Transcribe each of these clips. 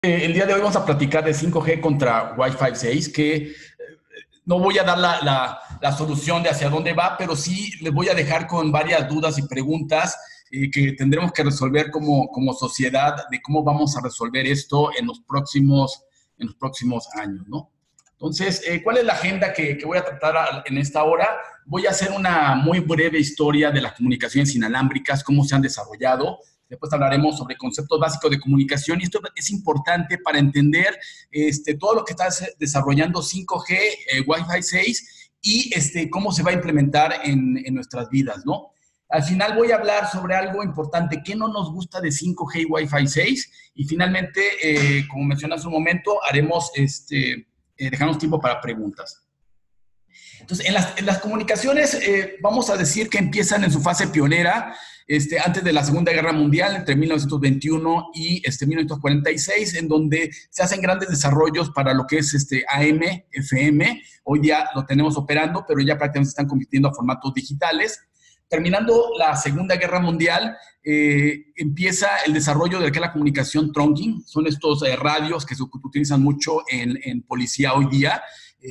El día de hoy vamos a platicar de 5G contra Wi-Fi 6, que no voy a dar la solución de hacia dónde va, pero sí les voy a dejar con varias dudas y preguntas que tendremos que resolver como sociedad de cómo vamos a resolver esto en los próximos años, ¿no? Entonces, ¿cuál es la agenda que voy a tratar en esta hora? Voy a hacer una muy breve historia de las comunicaciones inalámbricas, cómo se han desarrollado. Después hablaremos sobre conceptos básicos de comunicación y esto es importante para entender todo lo que está desarrollando 5G, Wi-Fi 6 y cómo se va a implementar en nuestras vidas, ¿no? Al final voy a hablar sobre algo importante, qué no nos gusta de 5G y Wi-Fi 6 y finalmente, como mencioné hace un momento, haremos dejarnos tiempo para preguntas. Entonces, en las comunicaciones, vamos a decir que empiezan en su fase pionera, antes de la Segunda Guerra Mundial, entre 1921 y 1946, en donde se hacen grandes desarrollos para lo que es AM, FM. Hoy día lo tenemos operando, pero ya prácticamente se están convirtiendo a formatos digitales. Terminando la Segunda Guerra Mundial, empieza el desarrollo de lo que es la comunicación trunking. Son estos radios que se utilizan mucho en policía hoy día,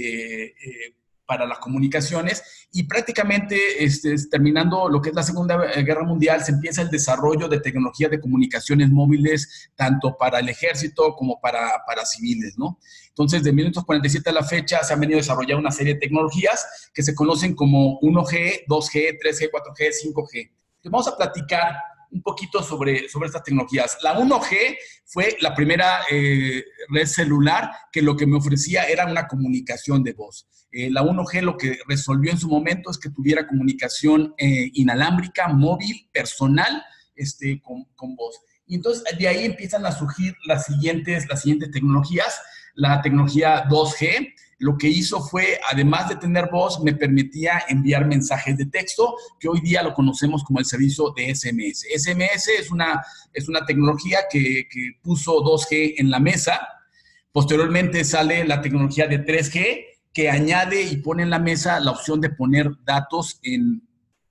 para las comunicaciones, y prácticamente terminando lo que es la Segunda Guerra Mundial, se empieza el desarrollo de tecnologías de comunicaciones móviles, tanto para el ejército como para civiles, ¿no? Entonces, de 1947 a la fecha, se han venido desarrollando una serie de tecnologías que se conocen como 1G, 2G, 3G, 4G, 5G. Entonces, vamos a platicar un poquito sobre estas tecnologías. La 1G fue la primera red celular que lo que me ofrecía era una comunicación de voz. La 1G lo que resolvió en su momento es que tuviera comunicación inalámbrica, móvil, personal, con voz. Y entonces de ahí empiezan a surgir las siguientes tecnologías. La tecnología 2G, lo que hizo fue, además de tener voz, me permitía enviar mensajes de texto, que hoy día lo conocemos como el servicio de SMS. SMS es una tecnología que puso 2G en la mesa. Posteriormente sale la tecnología de 3G, que añade y pone en la mesa la opción de poner datos en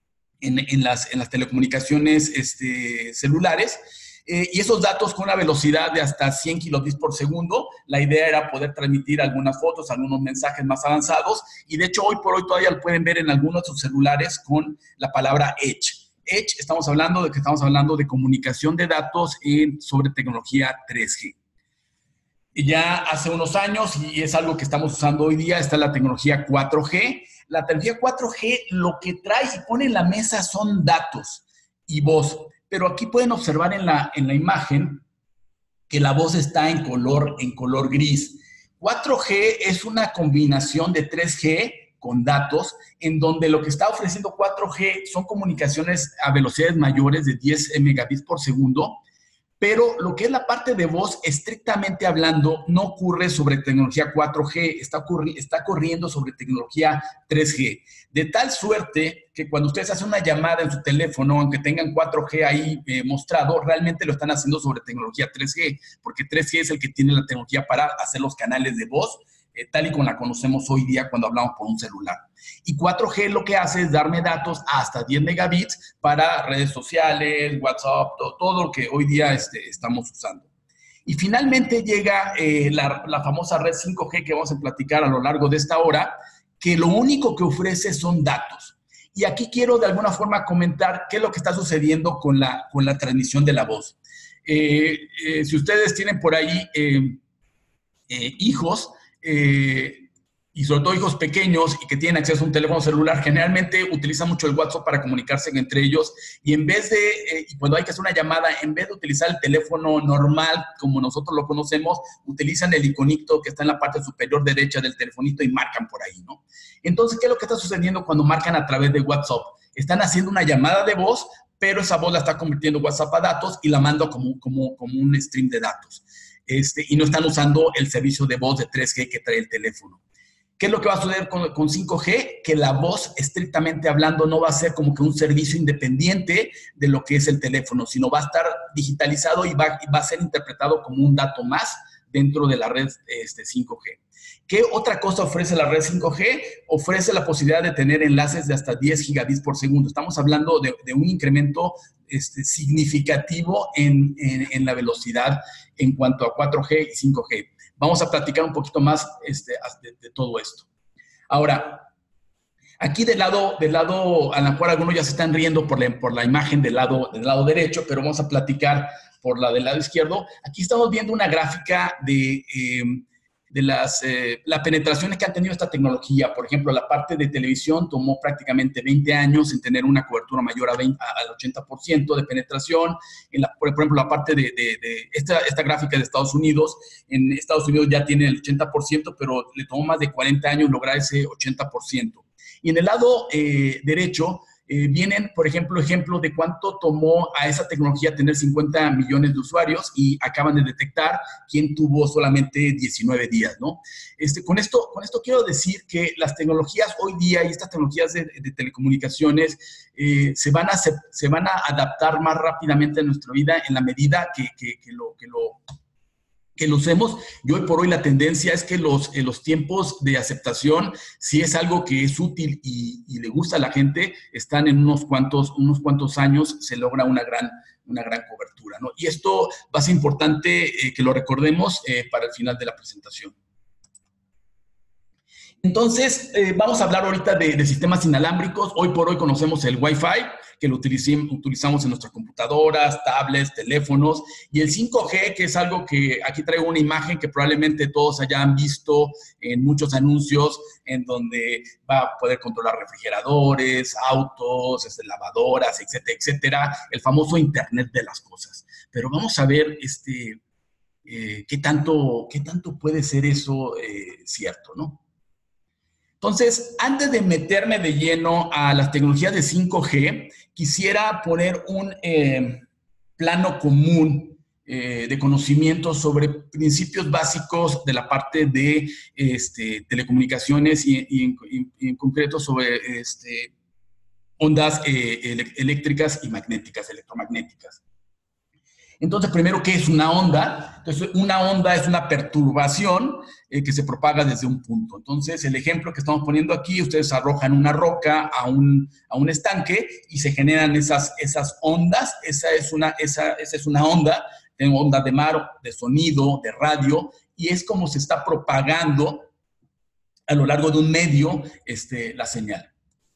las telecomunicaciones celulares. Y esos datos con una velocidad de hasta 100 kilobits por segundo. La idea era poder transmitir algunas fotos, algunos mensajes más avanzados. Y de hecho, hoy por hoy todavía lo pueden ver en algunos de sus celulares con la palabra Edge. Edge, estamos hablando de comunicación de datos sobre tecnología 3G. Ya hace unos años, y es algo que estamos usando hoy día, está la tecnología 4G. La tecnología 4G lo que trae y pone en la mesa son datos y voz. Pero aquí pueden observar en la imagen que la voz está en color gris. 4G es una combinación de 3G con datos, en donde lo que está ofreciendo 4G son comunicaciones a velocidades mayores de 10 megabits por segundo, pero lo que es la parte de voz, estrictamente hablando, no ocurre sobre tecnología 4G, está corriendo sobre tecnología 3G. De tal suerte que cuando ustedes hacen una llamada en su teléfono, aunque tengan 4G ahí mostrado, realmente lo están haciendo sobre tecnología 3G, porque 3G es el que tiene la tecnología para hacer los canales de voz, tal y como la conocemos hoy día cuando hablamos por un celular. Y 4G lo que hace es darme datos hasta 10 megabits para redes sociales, WhatsApp, todo lo que hoy día estamos usando. Y finalmente llega la famosa red 5G que vamos a platicar a lo largo de esta hora, que lo único que ofrece son datos. Y aquí quiero de alguna forma comentar qué es lo que está sucediendo con la transmisión de la voz. Si ustedes tienen por ahí hijos, y sobre todo hijos pequeños y que tienen acceso a un teléfono celular, generalmente utilizan mucho el WhatsApp para comunicarse entre ellos y en vez de, cuando hay que hacer una llamada, en vez de utilizar el teléfono normal como nosotros lo conocemos, utilizan el iconito que está en la parte superior derecha del telefonito y marcan por ahí, ¿no? Entonces, ¿qué es lo que está sucediendo cuando marcan a través de WhatsApp? Están haciendo una llamada de voz, pero esa voz la está convirtiendo WhatsApp a datos y la manda como un stream de datos. Y no están usando el servicio de voz de 3G que trae el teléfono. ¿Qué es lo que va a suceder con 5G? Que la voz, estrictamente hablando, no va a ser como que un servicio independiente de lo que es el teléfono, sino va a estar digitalizado y va a ser interpretado como un dato más dentro de la red 5G. ¿Qué otra cosa ofrece la red 5G? Ofrece la posibilidad de tener enlaces de hasta 10 gigabits por segundo. Estamos hablando de un incremento significativo en la velocidad en cuanto a 4G y 5G. Vamos a platicar un poquito más de todo esto. Ahora, aquí del lado, a lo mejor algunos ya se están riendo por la imagen del lado derecho, pero vamos a platicar por la del lado izquierdo. Aquí estamos viendo una gráfica de las penetraciones que ha tenido esta tecnología. Por ejemplo, la parte de televisión tomó prácticamente 20 años en tener una cobertura mayor al 80% de penetración. Por ejemplo, la parte de esta gráfica de Estados Unidos, en Estados Unidos ya tiene el 80%, pero le tomó más de 40 años lograr ese 80%. Y en el lado derecho vienen, por ejemplo, ejemplos de cuánto tomó a esa tecnología tener 50 millones de usuarios y acaban de detectar quién tuvo solamente 19 días, ¿no? Con esto quiero decir que las tecnologías hoy día y estas tecnologías de telecomunicaciones se van a adaptar más rápidamente a nuestra vida en la medida que lo usemos. Y hoy por hoy la tendencia es que los tiempos de aceptación, si es algo que es útil y le gusta a la gente, están en unos cuantos años, se logra una gran cobertura, ¿no? Y esto va a ser importante que lo recordemos para el final de la presentación. Entonces, vamos a hablar ahorita de sistemas inalámbricos. Hoy por hoy conocemos el Wi-Fi, que lo utilizamos en nuestras computadoras, tablets, teléfonos, y el 5G, que es algo que aquí traigo una imagen que probablemente todos hayan visto en muchos anuncios, en donde va a poder controlar refrigeradores, autos, lavadoras, etcétera, etcétera, el famoso Internet de las cosas. Pero vamos a ver qué tanto puede ser eso cierto, ¿no? Entonces, antes de meterme de lleno a las tecnologías de 5G, quisiera poner un plano común de conocimiento sobre principios básicos de la parte de telecomunicaciones y en concreto sobre ondas eléctricas y magnéticas, electromagnéticas. Entonces, primero, ¿qué es una onda? Entonces, una onda es una perturbación que se propaga desde un punto. Entonces, el ejemplo que estamos poniendo aquí, ustedes arrojan una roca a un estanque y se generan esas ondas. Esa es una onda. Tengo ondas de mar, de sonido, de radio, y es como se está propagando a lo largo de un medio la señal.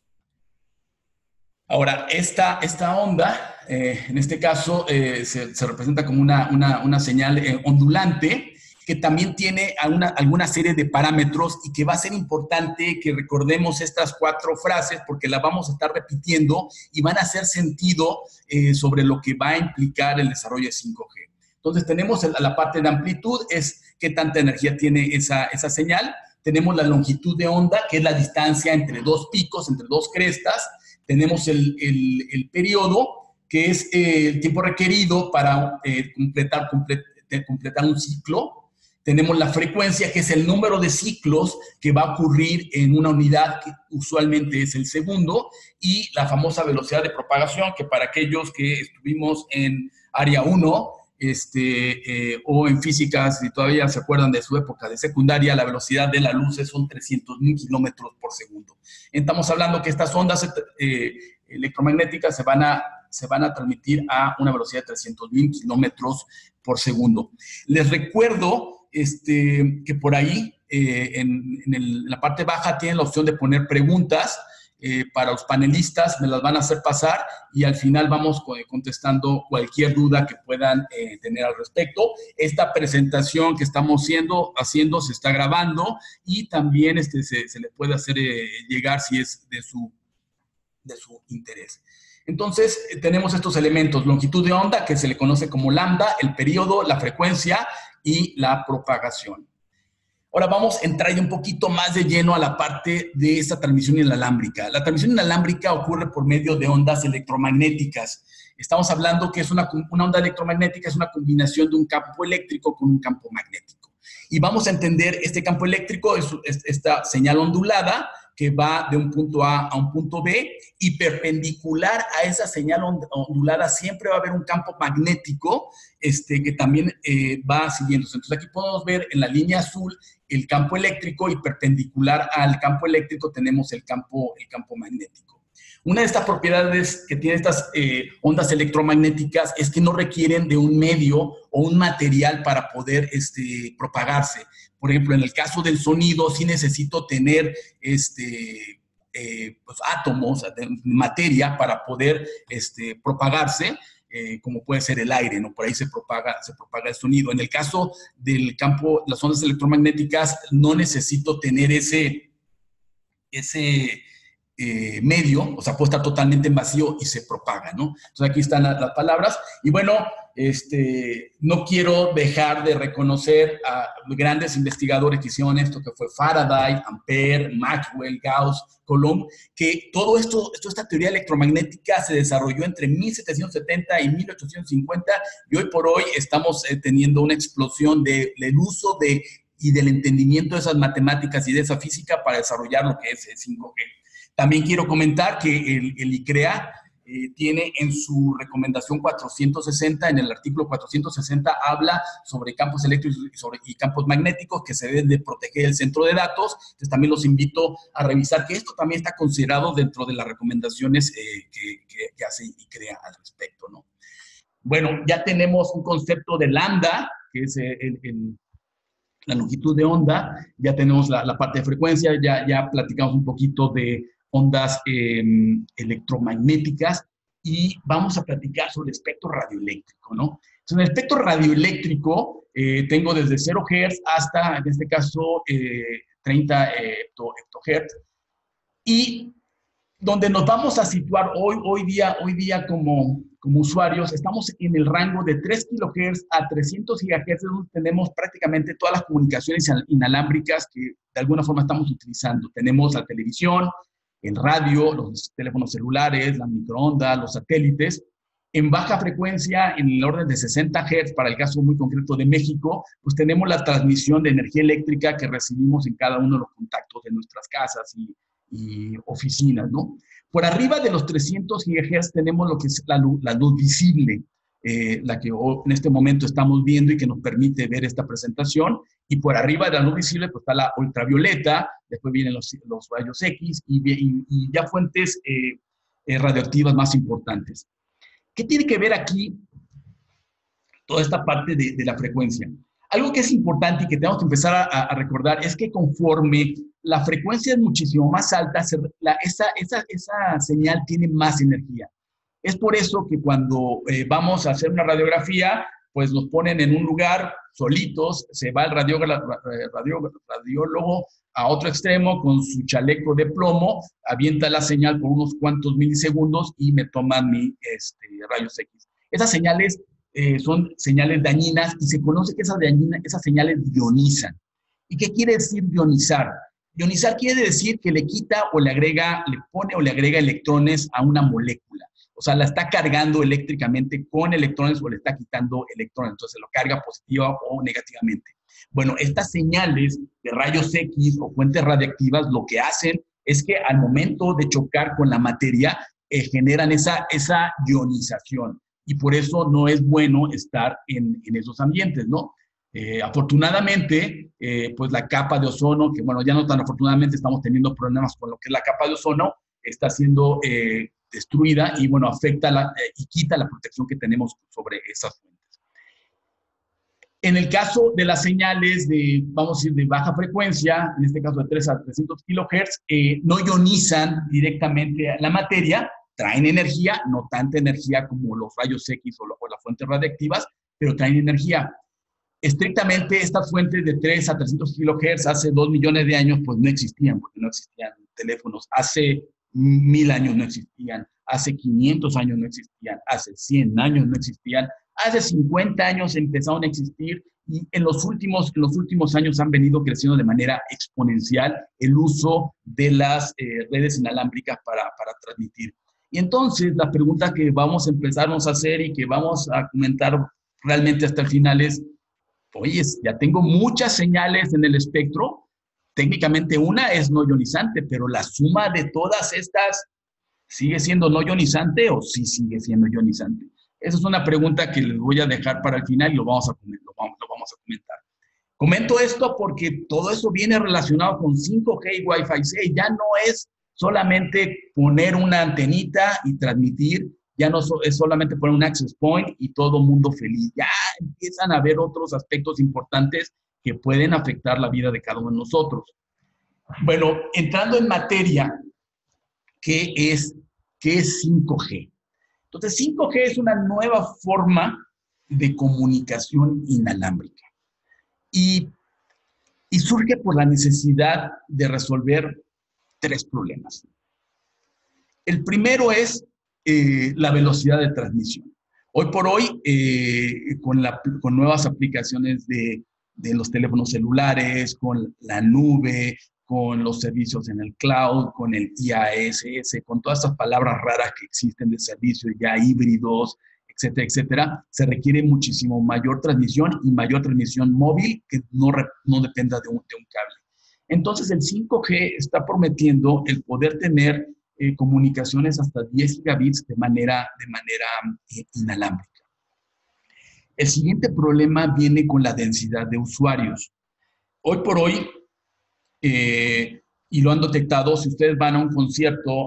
Ahora, esta onda, en este caso, se representa como una señal ondulante que también tiene alguna serie de parámetros y que va a ser importante que recordemos estas 4 frases porque las vamos a estar repitiendo y van a hacer sentido sobre lo que va a implicar el desarrollo de 5G. Entonces, tenemos la parte de amplitud, es qué tanta energía tiene esa señal. Tenemos la longitud de onda, que es la distancia entre 2 picos, entre 2 crestas. Tenemos el periodo, que es el tiempo requerido para completar un ciclo. Tenemos la frecuencia, que es el número de ciclos que va a ocurrir en una unidad, que usualmente es el segundo, y la famosa velocidad de propagación, que para aquellos que estuvimos en área 1 o en física, si todavía se acuerdan de su época de secundaria, la velocidad de la luz son 300,000 kilómetros por segundo. Estamos hablando que estas ondas electromagnéticas se van a transmitir a una velocidad de 300,000 kilómetros por segundo. Les recuerdo que por ahí, en la parte baja, tienen la opción de poner preguntas para los panelistas, me las van a hacer pasar y al final vamos contestando cualquier duda que puedan tener al respecto. Esta presentación que estamos haciendo se está grabando y también se le puede hacer llegar si es de su interés. Entonces, tenemos estos elementos: longitud de onda, que se le conoce como lambda, el periodo, la frecuencia y la propagación. Ahora vamos a entrar ya un poquito más de lleno a la parte de esta transmisión inalámbrica. La transmisión inalámbrica ocurre por medio de ondas electromagnéticas. Estamos hablando que es una onda electromagnética, es una combinación de un campo eléctrico con un campo magnético. Y vamos a entender este campo eléctrico, esta señal ondulada, que va de un punto A a un punto B, y perpendicular a esa señal ondulada siempre va a haber un campo magnético que también va siguiéndose. Entonces aquí podemos ver en la línea azul el campo eléctrico, y perpendicular al campo eléctrico tenemos el campo magnético. Una de estas propiedades que tienen estas ondas electromagnéticas es que no requieren de un medio o un material para poder propagarse. Por ejemplo, en el caso del sonido, sí necesito tener pues, átomos de materia para poder propagarse, como puede ser el aire, ¿no? Por ahí se propaga el sonido. En el caso del campo, las ondas electromagnéticas, no necesito tener ese medio, o sea, puede estar totalmente en vacío y se propaga, ¿no? Entonces aquí están las palabras. Y bueno, no quiero dejar de reconocer a grandes investigadores que hicieron esto, que fue Faraday, Ampere, Maxwell, Gauss, Coulomb, que todo esto, esta teoría electromagnética se desarrolló entre 1770 y 1850, y hoy por hoy estamos teniendo una explosión del uso y del entendimiento de esas matemáticas y de esa física para desarrollar lo que es el 5G. También quiero comentar que el ICREA tiene en su recomendación 460, en el artículo 460, habla sobre campos eléctricos y campos magnéticos que se deben de proteger el centro de datos. Entonces también los invito a revisar que esto también está considerado dentro de las recomendaciones que hace ICREA al respecto, ¿no? Bueno, ya tenemos un concepto de lambda, que es la longitud de onda, ya tenemos la parte de frecuencia, ya platicamos un poquito de ondas electromagnéticas, y vamos a platicar sobre el espectro radioeléctrico, ¿no? Entonces, en el espectro radioeléctrico tengo desde 0 Hz hasta, en este caso, 30 hectohertz, y donde nos vamos a situar hoy día como usuarios, estamos en el rango de 3 kHz a 300 GHz, donde tenemos prácticamente todas las comunicaciones inalámbricas que de alguna forma estamos utilizando. Tenemos la televisión, el radio, los teléfonos celulares, las microondas, los satélites. En baja frecuencia, en el orden de 60 Hz, para el caso muy concreto de México, pues tenemos la transmisión de energía eléctrica que recibimos en cada uno de los contactos de nuestras casas y oficinas, ¿no? Por arriba de los 300 GHz tenemos lo que es la luz visible, la que en este momento estamos viendo y que nos permite ver esta presentación. Y por arriba de la luz visible pues está la ultravioleta, después vienen los rayos X y ya fuentes radioactivas más importantes. ¿Qué tiene que ver aquí toda esta parte de la frecuencia? Algo que es importante y que tenemos que empezar a recordar es que conforme la frecuencia es muchísimo más alta, esa señal tiene más energía. Es por eso que cuando vamos a hacer una radiografía, pues nos ponen en un lugar solitos, se va el radiólogo a otro extremo con su chaleco de plomo, avienta la señal por unos cuantos milisegundos y me toman mi rayos X. Esas señales son señales dañinas, y se conoce que esas señales ionizan. ¿Y qué quiere decir ionizar? Ionizar quiere decir que le quita o le pone o le agrega electrones a una molécula. O sea, la está cargando eléctricamente con electrones o le está quitando electrones. Entonces, lo carga positiva o negativamente. Bueno, estas señales de rayos X o fuentes radiactivas lo que hacen es que al momento de chocar con la materia, generan esa ionización. Y por eso no es bueno estar en esos ambientes, ¿no? Afortunadamente, pues la capa de ozono, que bueno, ya no tan afortunadamente estamos teniendo problemas con lo que es la capa de ozono, está siendo destruida y bueno, afecta y quita la protección que tenemos sobre esas fuentes. En el caso de las señales vamos a decir, de baja frecuencia, en este caso de 3 a 300 kHz, no ionizan directamente a la materia, traen energía, no tanta energía como los rayos X o las fuentes radiactivas, pero traen energía. Estrictamente, estas fuentes de 3 a 300 kHz hace 2 millones de años, pues no existían, porque no existían teléfonos. Hace 1000 años no existían, hace 500 años no existían, hace 100 años no existían, hace 50 años empezaron a existir, y en los últimos años han venido creciendo de manera exponencial el uso de las redes inalámbricas para transmitir. Y entonces, la pregunta que vamos a empezarnos a hacer y que vamos a comentar realmente hasta el final es, oye, ya tengo muchas señales en el espectro, técnicamente una es no ionizante, pero la suma de todas estas, ¿sigue siendo no ionizante o sí sigue siendo ionizante? Esa es una pregunta que les voy a dejar para el final y lo vamos a comentar. Comento esto porque todo eso viene relacionado con 5G y Wi-Fi 6. Ya no es solamente poner una antenita y transmitir, ya no es solamente poner un access point y todo mundo feliz. Ya empiezan a haber otros aspectos importantes que pueden afectar la vida de cada uno de nosotros. Bueno, entrando en materia, ¿qué es 5G? Entonces, 5G es una nueva forma de comunicación inalámbrica y, y surge por la necesidad de resolver tres problemas. El primero es la velocidad de transmisión. Hoy por hoy, con nuevas aplicaciones de los teléfonos celulares, con la nube, con los servicios en el cloud, con el IaaS, con todas estas palabras raras que existen de servicios ya híbridos, etcétera, etcétera, se requiere muchísimo mayor transmisión y mayor transmisión móvil que no dependa de un cable. Entonces, el 5G está prometiendo el poder tener comunicaciones hasta 10 gigabits de manera inalámbrica. El siguiente problema viene con la densidad de usuarios. Hoy por hoy, y lo han detectado, si ustedes van a un concierto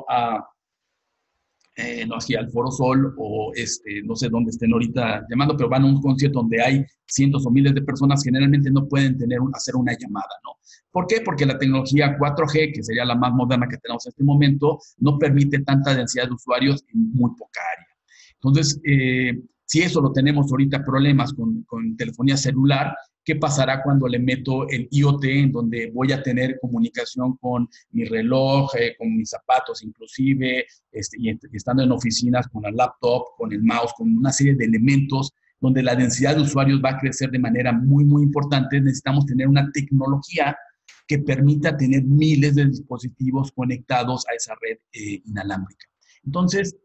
no aquí al Foro Sol o no sé dónde estén ahorita llamando, pero van a un concierto donde hay cientos o miles de personas, generalmente no pueden hacer una llamada, ¿no? ¿Por qué? Porque la tecnología 4G, que sería la más moderna que tenemos en este momento, no permite tanta densidad de usuarios en muy poca área. Entonces, si eso lo tenemos ahorita problemas con telefonía celular, ¿qué pasará cuando le meto el IoT, en donde voy a tener comunicación con mi reloj, con mis zapatos inclusive, y estando en oficinas con el laptop, con el mouse, con una serie de elementos donde la densidad de usuarios va a crecer de manera muy, muy importante? Necesitamos tener una tecnología que permita tener miles de dispositivos conectados a esa red inalámbrica. Entonces,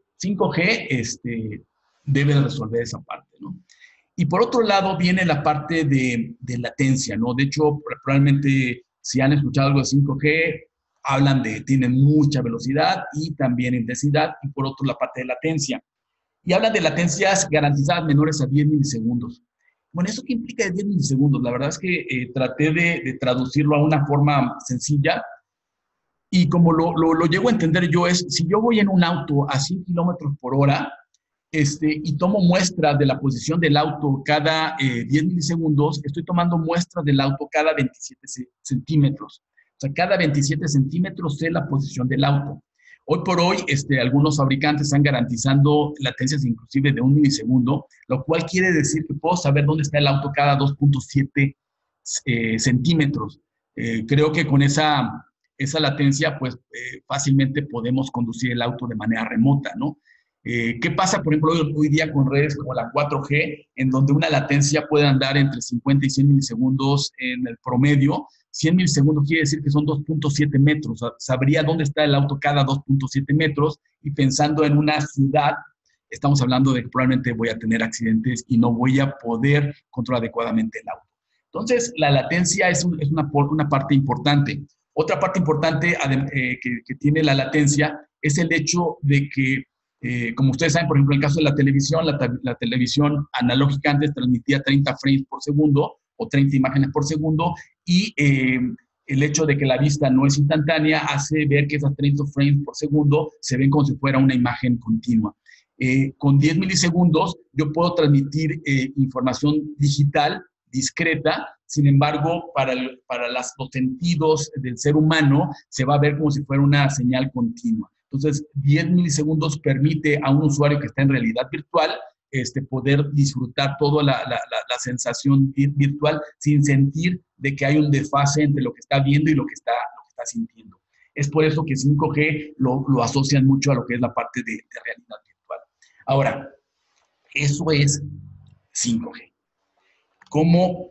5G debe resolver esa parte, ¿no? Y por otro lado viene la parte de latencia, ¿no? De hecho, probablemente si han escuchado algo de 5G, tienen mucha velocidad y también intensidad, y por otro la parte de latencia. Y hablan de latencias garantizadas menores a 10 milisegundos. Bueno, ¿eso qué implica de 10 milisegundos? La verdad es que traté de traducirlo a una forma sencilla, y como lo llego a entender yo es, si yo voy en un auto a 100 kilómetros por hora, y tomo muestras de la posición del auto cada 10 milisegundos, estoy tomando muestras del auto cada 27 centímetros. O sea, cada 27 centímetros sé la posición del auto. Hoy por hoy, algunos fabricantes están garantizando latencias inclusive de 1 milisegundo, lo cual quiere decir que puedo saber dónde está el auto cada 2.7 centímetros. Creo que con esa latencia, pues fácilmente podemos conducir el auto de manera remota, ¿no? ¿Qué pasa, por ejemplo, hoy día con redes como la 4G, en donde una latencia puede andar entre 50 y 100 milisegundos en el promedio? 100 milisegundos quiere decir que son 2.7 metros. Sabría dónde está el auto cada 2.7 metros, y pensando en una ciudad, estamos hablando de que probablemente voy a tener accidentes y no voy a poder controlar adecuadamente el auto. Entonces, la latencia es una parte importante. Otra parte importante que tiene la latencia es el hecho de que, como ustedes saben, por ejemplo, en el caso de la televisión, la televisión analógica antes transmitía 30 frames por segundo o 30 imágenes por segundo, y el hecho de que la vista no es instantánea hace ver que esas 30 frames por segundo se ven como si fuera una imagen continua. Con 10 milisegundos yo puedo transmitir información digital discreta. Sin embargo, para los sentidos del ser humano se va a ver como si fuera una señal continua. Entonces, 10 milisegundos permite a un usuario que está en realidad virtual poder disfrutar toda la sensación virtual sin sentir de que hay un desfase entre lo que está viendo y lo que está sintiendo. Es por eso que 5G lo asocian mucho a lo que es la parte de realidad virtual. Ahora, eso es 5G. ¿Cómo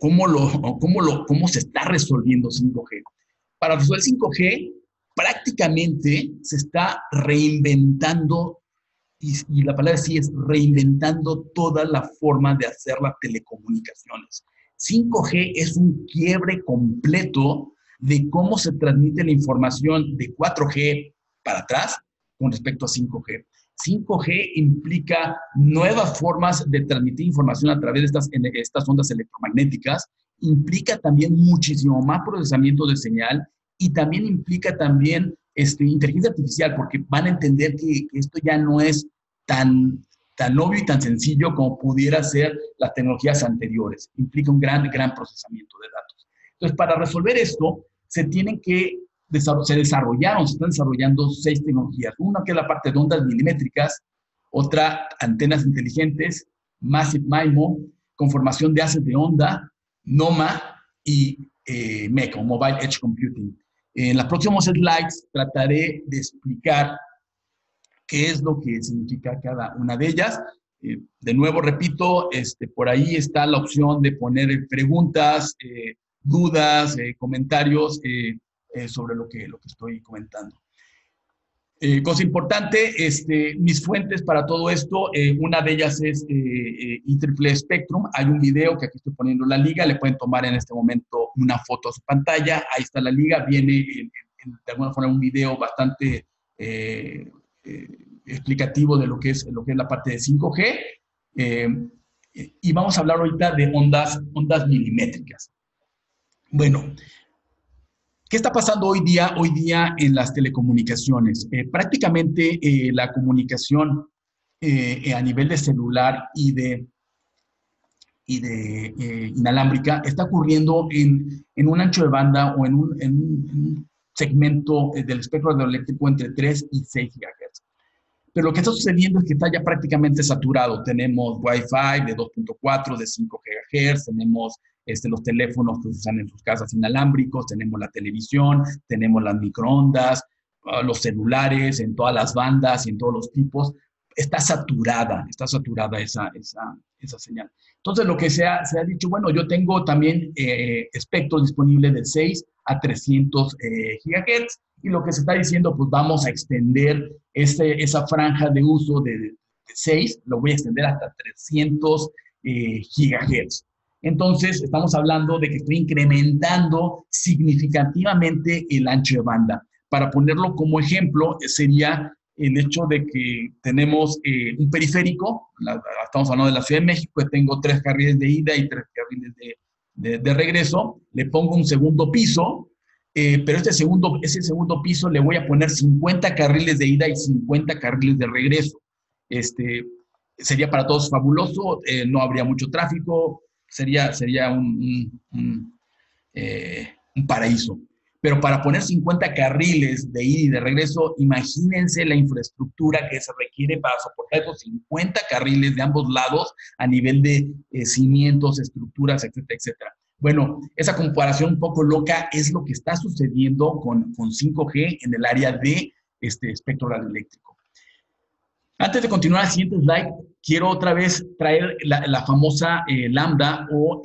se está resolviendo 5G? Para resolver 5G, prácticamente se está reinventando, y la palabra sí es reinventando toda la forma de hacer las telecomunicaciones. 5G es un quiebre completo de cómo se transmite la información de 4G para atrás con respecto a 5G. 5G implica nuevas formas de transmitir información a través de estas ondas electromagnéticas, implica también muchísimo más procesamiento de señal y también implica también inteligencia artificial, porque van a entender que esto ya no es tan obvio y tan sencillo como pudiera ser las tecnologías anteriores. Implica un gran procesamiento de datos. Entonces, para resolver esto, se están desarrollando 6 tecnologías. Una que es la parte de ondas milimétricas, otra antenas inteligentes, Massive MIMO, conformación de haces de onda, NOMA y MEC, o Mobile Edge Computing. En los próximos slides trataré de explicar qué es lo que significa cada una de ellas. De nuevo, repito, por ahí está la opción de poner preguntas, dudas, comentarios sobre lo que estoy comentando. Cosa importante, mis fuentes para todo esto, una de ellas es IEEE Spectrum. Hay un video que aquí estoy poniendo la liga, le pueden tomar en este momento una foto a su pantalla, ahí está la liga, viene de alguna forma un video bastante explicativo de lo que es la parte de 5G, y vamos a hablar ahorita de ondas milimétricas. Bueno, ¿qué está pasando hoy día en las telecomunicaciones? Prácticamente la comunicación a nivel de celular y de inalámbrica está ocurriendo en un ancho de banda o en un segmento del espectro radioeléctrico entre 3 y 6 GHz. Pero lo que está sucediendo es que está ya prácticamente saturado. Tenemos Wi-Fi de 2.4, de 5 GHz, tenemos los teléfonos que se usan en sus casas inalámbricos, tenemos la televisión, tenemos las microondas, los celulares en todas las bandas y en todos los tipos. Está saturada esa señal. Entonces, lo que se ha dicho, bueno, yo tengo también espectro disponible de 6 a 300 GHz, y lo que se está diciendo, pues vamos a extender esa franja de uso de 6, lo voy a extender hasta 300 GHz. Entonces, estamos hablando de que estoy incrementando significativamente el ancho de banda. Para ponerlo como ejemplo, sería el hecho de que tenemos un periférico, estamos hablando de la Ciudad de México, que tengo 3 carriles de ida y 3 carriles de regreso, le pongo un segundo piso, pero ese segundo piso le voy a poner 50 carriles de ida y 50 carriles de regreso. Sería para todos fabuloso, no habría mucho tráfico, sería un paraíso. Pero para poner 50 carriles de ida y de regreso, imagínense la infraestructura que se requiere para soportar esos 50 carriles de ambos lados a nivel de cimientos, estructuras, etcétera, etcétera. Bueno, esa comparación un poco loca es lo que está sucediendo con 5G en el área de espectro radioeléctrico. Antes de continuar al siguiente slide, quiero otra vez traer la famosa lambda o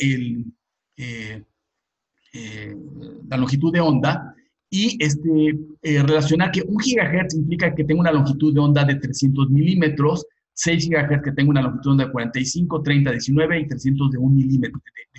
la longitud de onda y relacionar que 1 GHz implica que tengo una longitud de onda de 300 milímetros, 6 GHz que tengo una longitud de onda de 45, 30, 19 y 300 de 1 milímetro.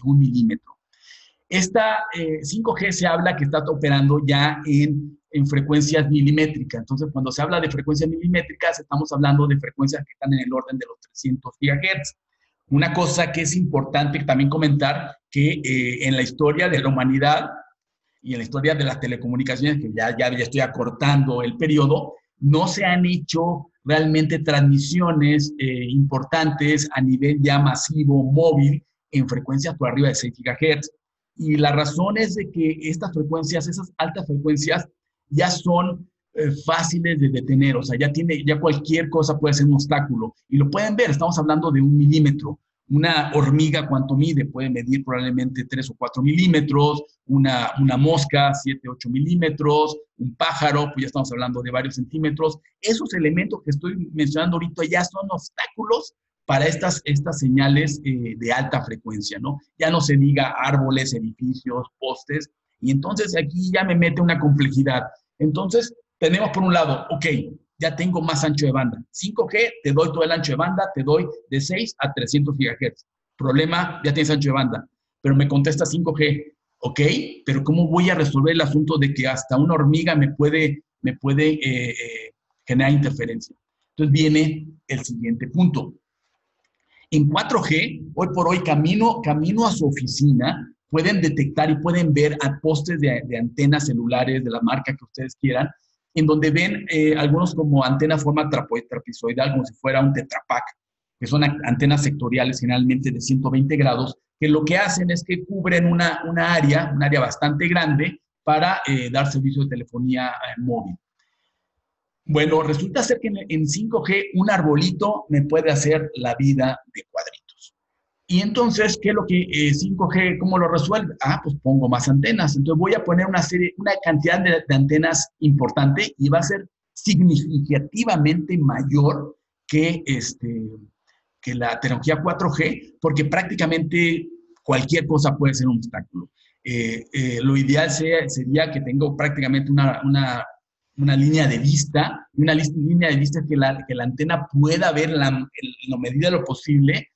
Esta 5G se habla que está operando ya en frecuencias milimétricas. Entonces, cuando se habla de frecuencias milimétricas, estamos hablando de frecuencias que están en el orden de los 300 GHz. Una cosa que es importante también comentar, que en la historia de la humanidad y en la historia de las telecomunicaciones, que ya estoy acortando el periodo, no se han hecho realmente transmisiones importantes a nivel ya masivo, móvil, en frecuencias por arriba de 6 GHz. Y la razón es de que estas frecuencias, esas altas frecuencias, ya son fáciles de detener, o sea, ya cualquier cosa puede ser un obstáculo. Y lo pueden ver, estamos hablando de 1 milímetro. Una hormiga, ¿cuánto mide? Puede medir probablemente 3 o 4 milímetros, una mosca, 7, 8 milímetros, un pájaro, pues ya estamos hablando de varios centímetros. Esos elementos que estoy mencionando ahorita ya son obstáculos para estas señales de alta frecuencia, ¿no? Ya no se diga árboles, edificios, postes, y entonces aquí ya me mete una complejidad. Entonces, tenemos por un lado, ok, ya tengo más ancho de banda. 5G, te doy todo el ancho de banda, te doy de 6 a 300 GHz. Problema, ya tienes ancho de banda, pero me contesta 5G. ¿ok? Pero ¿cómo voy a resolver el asunto de que hasta una hormiga me puede generar interferencia? Entonces viene el siguiente punto. En 4G, hoy por hoy, camino a su oficina, pueden detectar y pueden ver a postes de antenas celulares de la marca que ustedes quieran, en donde ven algunos como antena forma trapezoidal, como si fuera un tetrapack, que son antenas sectoriales generalmente de 120 grados, que lo que hacen es que cubren un área bastante grande para dar servicio de telefonía móvil. Bueno, resulta ser que en 5G un arbolito me puede hacer la vida de cuadritos. Y entonces, ¿qué es lo que 5G, cómo lo resuelve? Ah, pues pongo más antenas. Entonces voy a poner una cantidad de antenas importante y va a ser significativamente mayor que, que la tecnología 4G, porque prácticamente cualquier cosa puede ser un obstáculo. Lo ideal sería que tengo prácticamente una línea de vista, línea de vista que la antena pueda ver en la medida de lo posible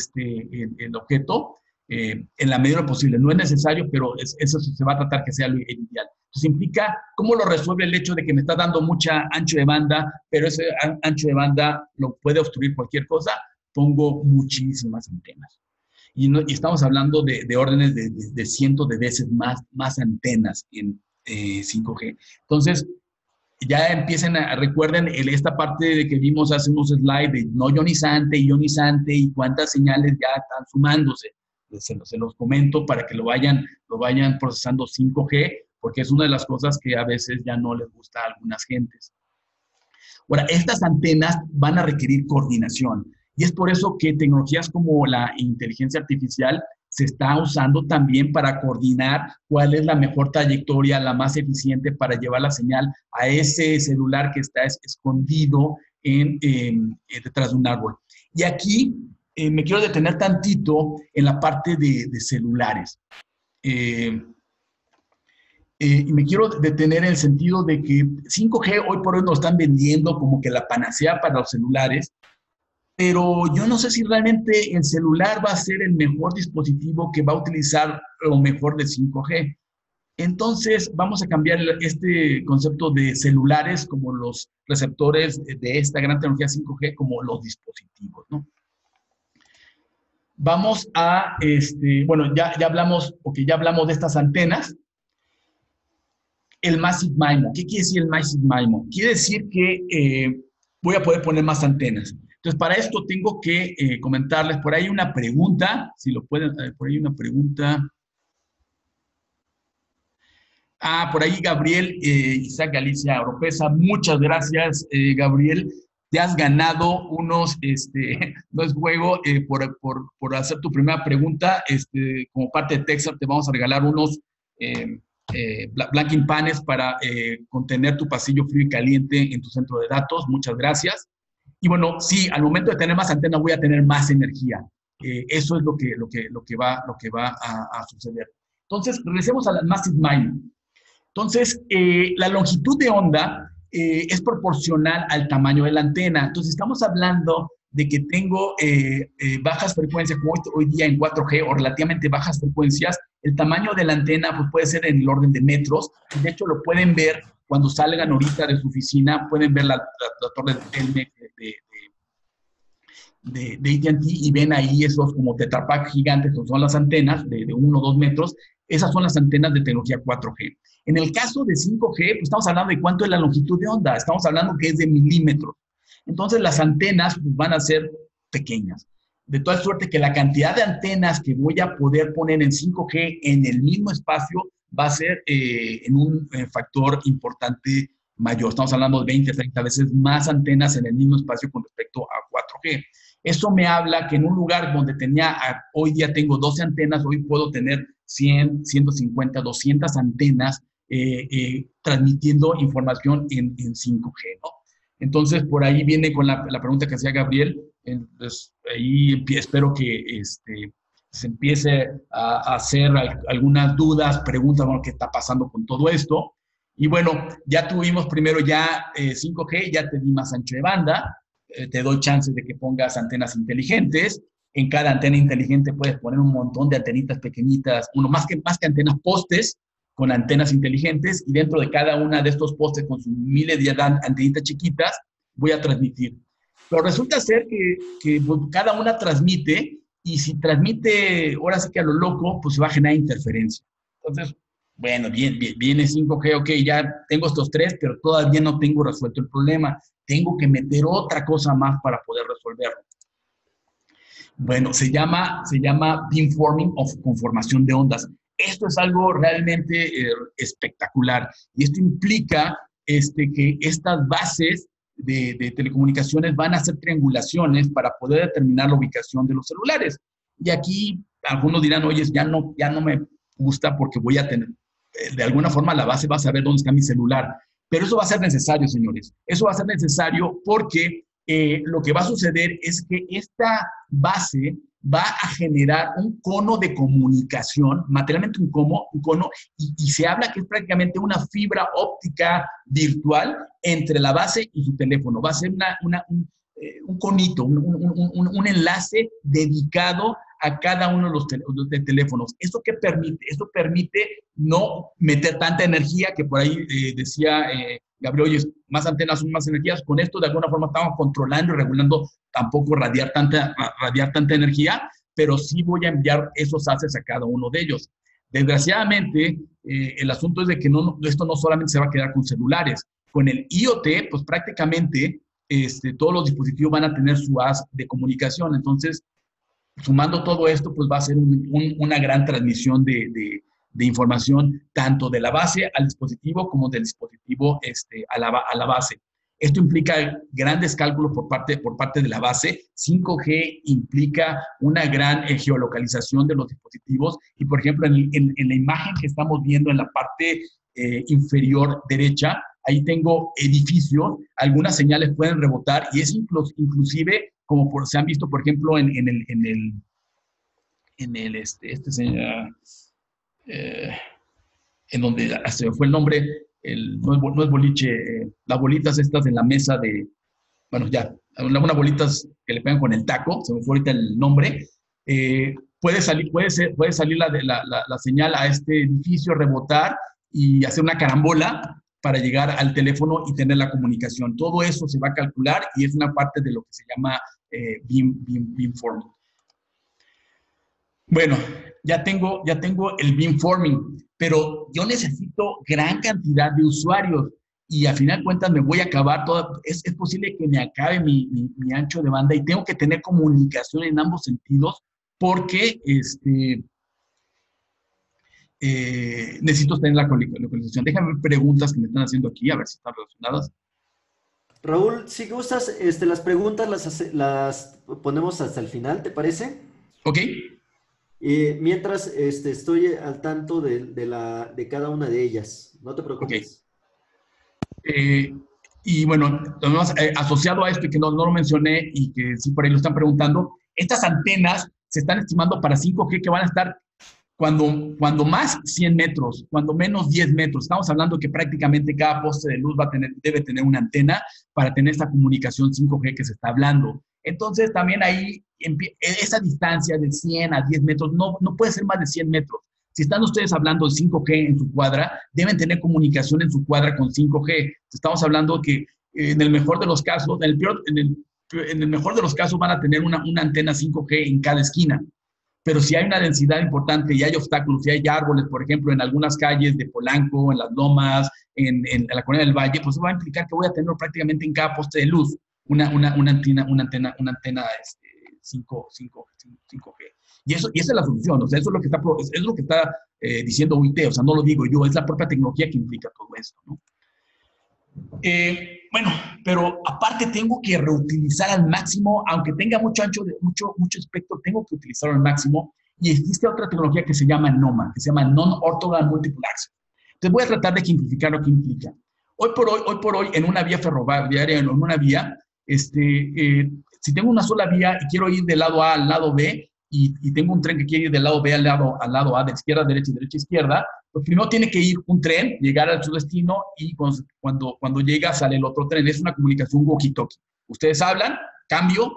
el objeto, en la medida de lo posible. No es necesario, pero eso se va a tratar que sea el ideal. Entonces implica cómo lo resuelve el hecho de que me está dando mucha ancho de banda, pero ese ancho de banda lo puede obstruir cualquier cosa. Pongo muchísimas antenas. Y estamos hablando de órdenes de cientos de veces más antenas en 5G. Entonces, ya recuerden esta parte de que vimos hace unos slides de no ionizante y cuántas señales ya están sumándose. Se los comento para que lo vayan procesando 5G, porque es una de las cosas que a veces ya no les gusta a algunas gentes. Ahora, estas antenas van a requerir coordinación y es por eso que tecnologías como la inteligencia artificial se está usando también para coordinar cuál es la mejor trayectoria, la más eficiente para llevar la señal a ese celular que está escondido detrás de un árbol. Y aquí me quiero detener tantito en la parte de celulares. Y me quiero detener en el sentido de que 5G hoy por hoy nos están vendiendo como que la panacea para los celulares, pero yo no sé si realmente el celular va a ser el mejor dispositivo que va a utilizar lo mejor de 5G. Entonces, vamos a cambiar este concepto de celulares como los receptores de esta gran tecnología 5G como los dispositivos, ¿no? Vamos a, bueno, ya hablamos de estas antenas. El Massive MIMO. ¿Qué quiere decir el Massive MIMO? Quiere decir que voy a poder poner más antenas. Entonces, para esto tengo que comentarles, por ahí una pregunta, si lo pueden, por ahí una pregunta. Por ahí Gabriel Isaac Galicia Oropesa, muchas gracias, Gabriel. Te has ganado unos, no es juego, por hacer tu primera pregunta. Como parte de Texas, te vamos a regalar unos blanking panes para contener tu pasillo frío y caliente en tu centro de datos. Muchas gracias. Y bueno, sí, al momento de tener más antenas voy a tener más energía. Eso es lo que va a suceder. Entonces, regresemos a la Massive MIMO. Entonces, la longitud de onda es proporcional al tamaño de la antena. Entonces, estamos hablando de que tengo bajas frecuencias, como hoy día en 4G, o relativamente bajas frecuencias. El tamaño de la antena pues, puede ser en el orden de metros. De hecho, lo pueden ver cuando salgan ahorita de su oficina, pueden ver la torre de Telmex de AT&T y ven ahí esos como tetrapack gigantes, que son las antenas de 1 o 2 metros. Esas son las antenas de tecnología 4G. En el caso de 5G, pues estamos hablando de cuánto es la longitud de onda. Estamos hablando que es de milímetros. Entonces, las antenas pues, van a ser pequeñas. De tal suerte que la cantidad de antenas que voy a poder poner en 5G en el mismo espacio va a ser en un factor importante mayor. Estamos hablando de 20, 30 veces más antenas en el mismo espacio con respecto a 4G. Eso me habla que en un lugar donde hoy día tengo 12 antenas, hoy puedo tener 100, 150, 200 antenas transmitiendo información en 5G, ¿no? Entonces, por ahí viene con la pregunta que hacía Gabriel. Entonces, ahí espero que se empiece a hacer algunas dudas, preguntas, bueno, ¿qué está pasando con todo esto? Y bueno, ya tuvimos primero 5G, ya te di más ancho de banda, te doy chances de que pongas antenas inteligentes, En cada antena inteligente puedes poner un montón de antenitas pequeñitas, más que antenas, postes con antenas inteligentes, y dentro de cada una de estos postes con sus miles de antenitas chiquitas voy a transmitir. Pero resulta ser que pues, cada una transmite, y si transmite ahora sí que a lo loco, pues se va a generar interferencia. Entonces, bueno, viene 5G, ok, ya tengo estos tres, pero todavía no tengo resuelto el problema. Tengo que meter otra cosa más para poder resolverlo. Bueno, se llama beamforming o conformación de ondas. Esto es algo realmente espectacular, y esto implica que estas bases de telecomunicaciones van a hacer triangulaciones para poder determinar la ubicación de los celulares. Y aquí algunos dirán, oye, ya no me gusta porque voy a tener, de alguna forma la base va a saber dónde está mi celular. Pero eso va a ser necesario, señores. Eso va a ser necesario porque lo que va a suceder es que esta base va a generar un cono de comunicación, materialmente un cono, y se habla que es prácticamente una fibra óptica virtual entre la base y su teléfono. Va a ser un conito, un enlace dedicado a cada uno de los teléfonos. ¿Esto qué permite? Esto permite no meter tanta energía, que por ahí decía Gabriel, oye, más antenas son más energías. Con esto, de alguna forma, estamos controlando y regulando tampoco radiar tanta energía, pero sí voy a enviar esos haces a cada uno de ellos. Desgraciadamente, el asunto es de que esto no solamente se va a quedar con celulares. Con el IoT, pues prácticamente todos los dispositivos van a tener su haz de comunicación. Entonces, sumando todo esto, pues va a ser una gran transmisión de información, tanto de la base al dispositivo como del dispositivo a la base. Esto implica grandes cálculos por parte de la base. 5G implica una gran geolocalización de los dispositivos, y por ejemplo, en la imagen que estamos viendo en la parte inferior derecha, ahí tengo edificios, algunas señales pueden rebotar, y es inclusive, como se han visto, por ejemplo, en donde se fue el nombre, no es boliche, las bolitas estas en la mesa bueno, ya, unas bolitas que le pegan con el taco, se me fue ahorita el nombre, puede salir la señal a este edificio, rebotar y hacer una carambola para llegar al teléfono y tener la comunicación. Todo eso se va a calcular, y es una parte de lo que se llama beamforming. Bueno, ya tengo el beamforming, pero yo necesito gran cantidad de usuarios, y al final de cuentas me voy a acabar es posible que me acabe mi ancho de banda, y tengo que tener comunicación en ambos sentidos, porque necesito tener la localización. Déjame ver preguntas que me están haciendo aquí, a ver si están relacionadas. Raúl, si gustas, las preguntas las ponemos hasta el final, ¿te parece? Ok. Mientras estoy al tanto de cada una de ellas, no te preocupes. Okay. Y bueno, además, asociado a esto, y que no lo mencioné, y que sí por ahí lo están preguntando, estas antenas se están estimando para 5G que van a estar cuando más 100 metros, cuando menos 10 metros. Estamos hablando que prácticamente cada poste de luz debe tener una antena para tener esta comunicación 5G que se está hablando. Entonces, también ahí, esa distancia de 100 a 10 metros no puede ser más de 100 metros. Si están ustedes hablando de 5G en su cuadra, deben tener comunicación en su cuadra con 5G. Estamos hablando que en el mejor de los casos, en el mejor de los casos van a tener una antena 5G en cada esquina. Pero si hay una densidad importante y hay obstáculos, si hay árboles, por ejemplo, en algunas calles de Polanco, en las Lomas, en la Colonia del Valle, pues eso va a implicar que voy a tener prácticamente en cada poste de luz una antena 5G. Y esa es la solución, o sea, eso es lo que está diciendo UIT, o sea, no lo digo yo, es la propia tecnología que implica todo esto, ¿no? Bueno, pero aparte tengo que reutilizar al máximo, aunque tenga mucho ancho, mucho espectro, tengo que utilizarlo al máximo, y existe otra tecnología que se llama NOMA, que se llama Non-Orthogonal Multiple Access. Entonces voy a tratar de ejemplificar lo que implica. Hoy por hoy, en una vía ferroviaria, en una vía, si tengo una sola vía y quiero ir del lado A al lado B, y tengo un tren que quiere ir del lado B al lado A, de izquierda a derecha y derecha a izquierda, pues primero tiene que ir un tren, llegar a su destino, y cuando llega sale el otro tren. Es una comunicación walkie-talkie. Ustedes hablan, cambio,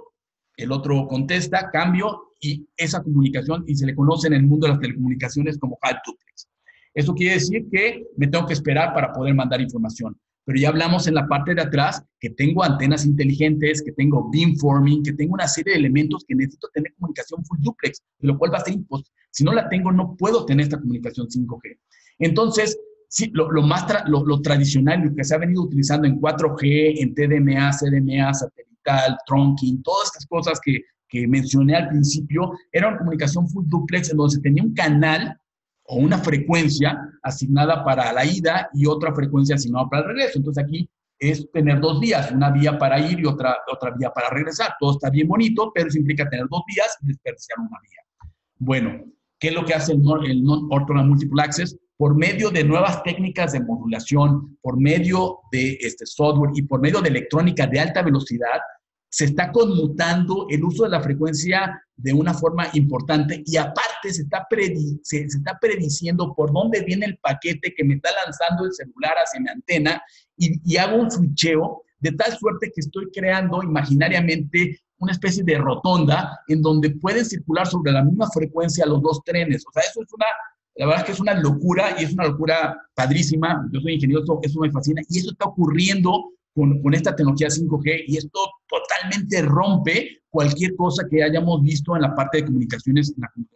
el otro contesta, cambio, y esa comunicación, y se le conoce en el mundo de las telecomunicaciones como half duplex. Eso quiere decir que me tengo que esperar para poder mandar información. Pero ya hablamos en la parte de atrás que tengo antenas inteligentes, que tengo beamforming, que tengo una serie de elementos que necesito tener comunicación full duplex, de lo cual va a ser imposible. Si no la tengo, no puedo tener esta comunicación 5G. Entonces, sí, lo tradicional, lo que se ha venido utilizando en 4G, en TDMA, CDMA, satelital, trunking, todas estas cosas que mencioné al principio, era una comunicación full duplex en donde se tenía un canal o una frecuencia asignada para la ida y otra frecuencia asignada para el regreso. Entonces aquí es tener dos vías, una vía para ir y otra vía para regresar. Todo está bien bonito, pero eso implica tener dos vías y desperdiciar una vía. Bueno, ¿qué es lo que hace el Non-Orthogonal Multiple Access? Por medio de nuevas técnicas de modulación, por medio de software y por medio de electrónica de alta velocidad, se está conmutando el uso de la frecuencia de una forma importante y aparte se está prediciendo por dónde viene el paquete que me está lanzando el celular hacia mi antena y hago un switcheo de tal suerte que estoy creando imaginariamente una especie de rotonda en donde pueden circular sobre la misma frecuencia los dos trenes. O sea, eso es la verdad es que es una locura y es una locura padrísima. Yo soy ingeniero, eso me fascina y eso está ocurriendo con esta tecnología 5G y esto totalmente rompe cualquier cosa que hayamos visto en la parte de comunicaciones,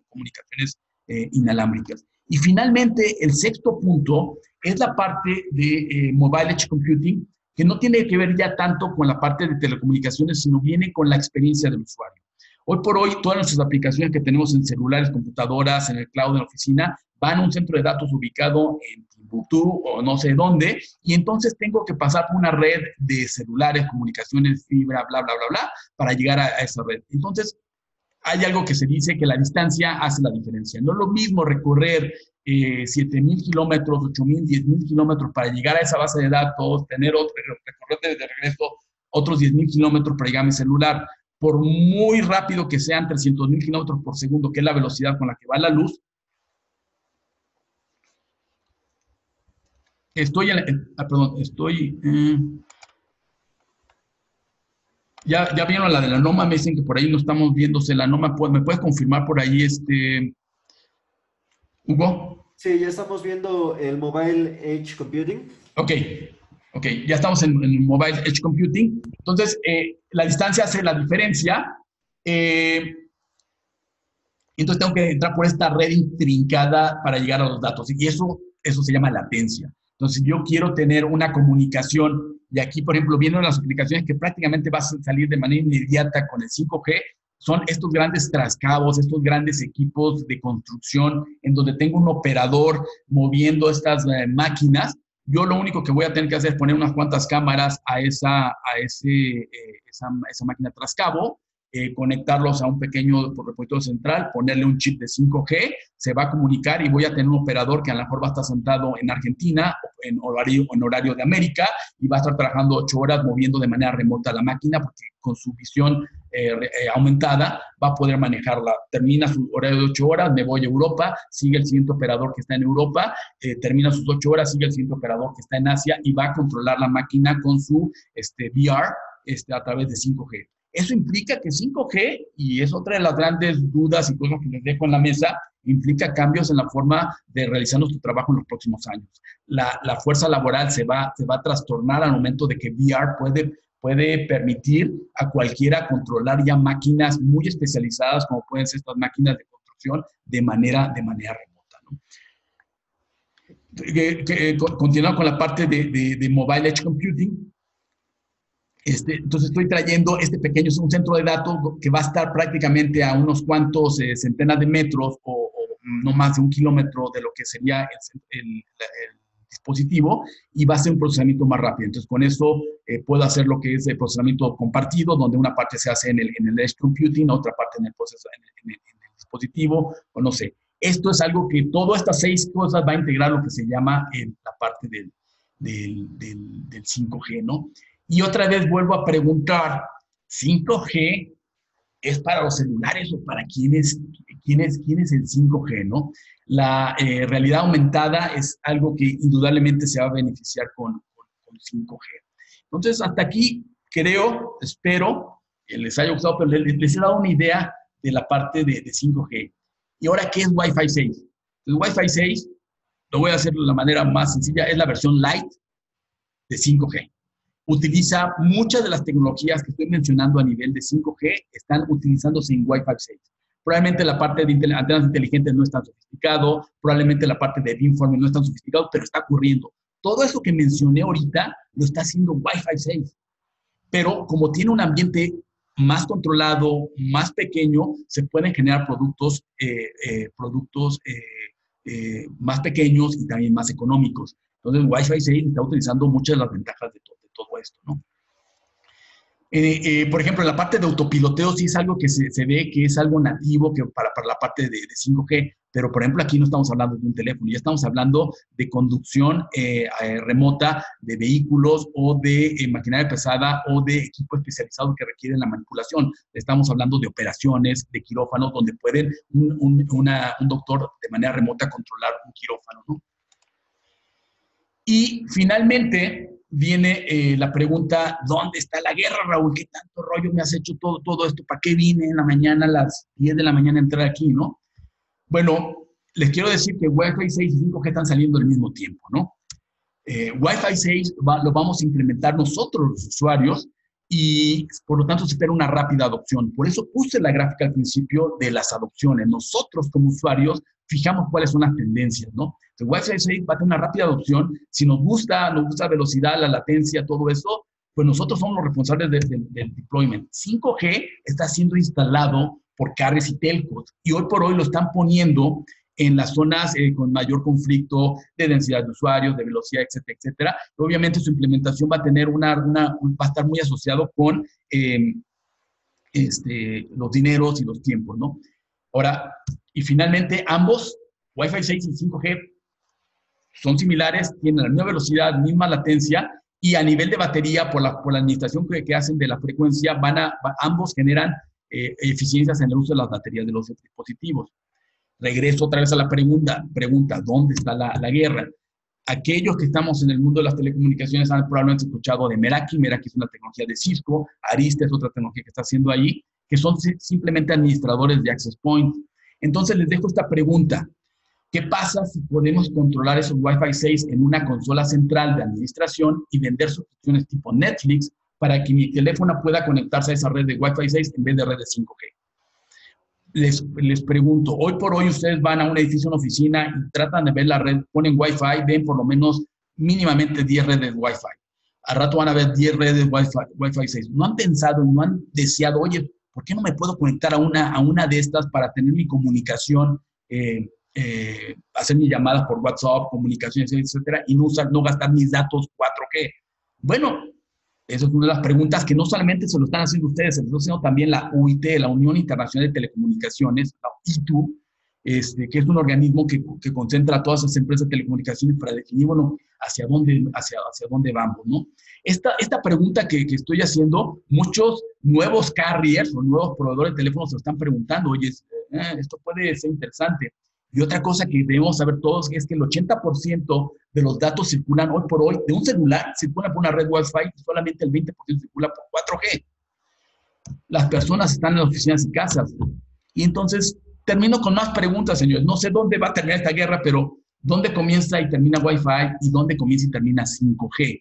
inalámbricas. Y finalmente, el sexto punto es la parte de Mobile Edge Computing, que no tiene que ver ya tanto con la parte de telecomunicaciones, sino viene con la experiencia del usuario. Hoy por hoy, todas nuestras aplicaciones que tenemos en celulares, computadoras, en el cloud, en la oficina, van a un centro de datos ubicado en Timbuktu o no sé dónde, y entonces tengo que pasar por una red de celulares, comunicaciones, fibra, bla, bla, bla, bla, para llegar a esa red. Entonces, hay algo que se dice que la distancia hace la diferencia. No es lo mismo recorrer 7,000 kilómetros, 8,000, 10,000 kilómetros para llegar a esa base de datos, recorrer de regreso otros 10,000 kilómetros para llegar a mi celular. Por muy rápido que sean 300,000 kilómetros por segundo, que es la velocidad con la que va la luz, ya vieron la de la NOMA, me dicen que por ahí no estamos viéndose la NOMA, ¿me puedes confirmar por ahí, Hugo? Sí, ya estamos viendo el Mobile Edge Computing. Ok, ya estamos en Mobile Edge Computing. Entonces, la distancia hace la diferencia. Entonces tengo que entrar por esta red intrincada para llegar a los datos. Y eso se llama latencia. Entonces, yo quiero tener una comunicación, y aquí, por ejemplo, viendo las aplicaciones que prácticamente vas a salir de manera inmediata con el 5G, son estos grandes trascabos, estos grandes equipos de construcción, en donde tengo un operador moviendo estas máquinas. Yo lo único que voy a tener que hacer es poner unas cuantas cámaras a esa máquina trascabo, conectarlos a un pequeño repositorio central, ponerle un chip de 5G, se va a comunicar y voy a tener un operador que a lo mejor va a estar sentado en Argentina, en horario de América, y va a estar trabajando 8 horas moviendo de manera remota la máquina, porque con su visión aumentada va a poder manejarla. Termina su horario de 8 horas, me voy a Europa, sigue el siguiente operador que está en Europa, termina sus 8 horas, sigue el siguiente operador que está en Asia y va a controlar la máquina con su VR a través de 5G. Eso implica que 5G, y es otra de las grandes dudas y cosas que les dejo en la mesa, implica cambios en la forma de realizar nuestro trabajo en los próximos años. La fuerza laboral se va a trastornar al momento de que VR puede permitir a cualquiera controlar ya máquinas muy especializadas, como pueden ser estas máquinas de construcción, de manera remota, ¿no? Continuando con la parte de Mobile Edge Computing. Entonces estoy trayendo un centro de datos que va a estar prácticamente a unos cuantos centenas de metros o no más de 1 kilómetro de lo que sería el dispositivo y va a ser un procesamiento más rápido. Entonces con eso puedo hacer lo que es el procesamiento compartido, donde una parte se hace en el Edge Computing, otra parte en el dispositivo, o no sé. Esto es algo que todas estas 6 cosas va a integrar lo que se llama la parte del 5G, ¿no? Y otra vez vuelvo a preguntar, ¿5G es para los celulares o para quién es el 5G, ¿no? La realidad aumentada es algo que indudablemente se va a beneficiar con 5G. Entonces, hasta aquí espero les haya gustado, pero les he dado una idea de la parte de 5G. Y ahora, ¿qué es Wi-Fi 6? El Wi-Fi 6, lo voy a hacer de la manera más sencilla, es la versión light de 5G. Utiliza muchas de las tecnologías que estoy mencionando a nivel de 5G, están utilizándose en Wi-Fi 6. Probablemente la parte de antenas inteligentes no es tan sofisticado, probablemente la parte de beamforming no es tan sofisticado, pero está ocurriendo. Todo eso que mencioné ahorita lo está haciendo Wi-Fi 6. Pero como tiene un ambiente más controlado, más pequeño, se pueden generar productos más pequeños y también más económicos. Entonces, Wi-Fi 6 está utilizando muchas de las ventajas de todo esto, ¿no? Por ejemplo, en la parte de autopiloteo sí es algo que se ve que es algo nativo que para la parte de 5G, pero por ejemplo aquí no estamos hablando de un teléfono, ya estamos hablando de conducción remota de vehículos o de maquinaria pesada o de equipo especializado que requieren la manipulación. Estamos hablando de operaciones, de quirófanos, donde pueden un doctor de manera remota controlar un quirófano, ¿no? Y finalmente viene la pregunta, ¿dónde está la guerra, Raúl? ¿Qué tanto rollo me has hecho todo esto? ¿Para qué vine en la mañana a las 10 de la mañana a entrar aquí, no? Bueno, les quiero decir que Wi-Fi 6 y 5G están saliendo al mismo tiempo, ¿no? Wi-Fi 6 lo vamos a implementar nosotros los usuarios y por lo tanto se espera una rápida adopción. Por eso puse la gráfica al principio de las adopciones. Nosotros como usuarios fijamos cuáles son las tendencias, ¿no? El Wi-Fi 6 va a tener una rápida adopción. Si nos gusta velocidad, la latencia, todo eso, pues nosotros somos los responsables del deployment. 5G está siendo instalado por carriers y telcos y hoy por hoy lo están poniendo en las zonas con mayor conflicto de densidad de usuarios, de velocidad, etcétera, etcétera. Obviamente su implementación va a tener va a estar muy asociado con los dineros y los tiempos, ¿no? Ahora, y finalmente ambos, Wi-Fi 6 y 5G, son similares, tienen la misma velocidad, misma latencia, y a nivel de batería, por la administración que hacen de la frecuencia, ambos generan eficiencias en el uso de las baterías de los dispositivos. Regreso otra vez a la pregunta, ¿dónde está la guerra? Aquellos que estamos en el mundo de las telecomunicaciones han probablemente escuchado de Meraki. Meraki es una tecnología de Cisco, Arista es otra tecnología que está haciendo ahí, que son simplemente administradores de access point. Entonces les dejo esta pregunta. ¿Qué pasa si podemos controlar esos Wi-Fi 6 en una consola central de administración y vender suscripciones tipo Netflix para que mi teléfono pueda conectarse a esa red de Wi-Fi 6 en vez de red de 5G? Les pregunto, hoy por hoy ustedes van a un edificio, una oficina y tratan de ver la red, ponen Wi-Fi, ven por lo menos mínimamente 10 redes Wi-Fi. Al rato van a ver 10 redes Wi-Fi 6. ¿No han pensado, no han deseado, oye, ¿por qué no me puedo conectar a una de estas para tener mi comunicación, hacer mis llamadas por WhatsApp, comunicaciones, etcétera, y no gastar mis datos 4G? Bueno, esa es una de las preguntas que no solamente se lo están haciendo ustedes, se lo está haciendo también la UIT, la Unión Internacional de Telecomunicaciones, la ITU, que es un organismo que concentra a todas esas empresas de telecomunicaciones para definir, bueno, hacia dónde vamos, ¿no? Esta pregunta que estoy haciendo, muchos nuevos carriers o nuevos proveedores de teléfonos se lo están preguntando, oye, esto puede ser interesante. Y otra cosa que debemos saber todos es que el 80% de los datos circulan hoy por hoy, de un celular, circula por una red Wi-Fi y solamente el 20% circula por 4G. Las personas están en las oficinas y casas. Y entonces, termino con más preguntas, señores. No sé dónde va a terminar esta guerra, pero ¿dónde comienza y termina Wi-Fi y dónde comienza y termina 5G?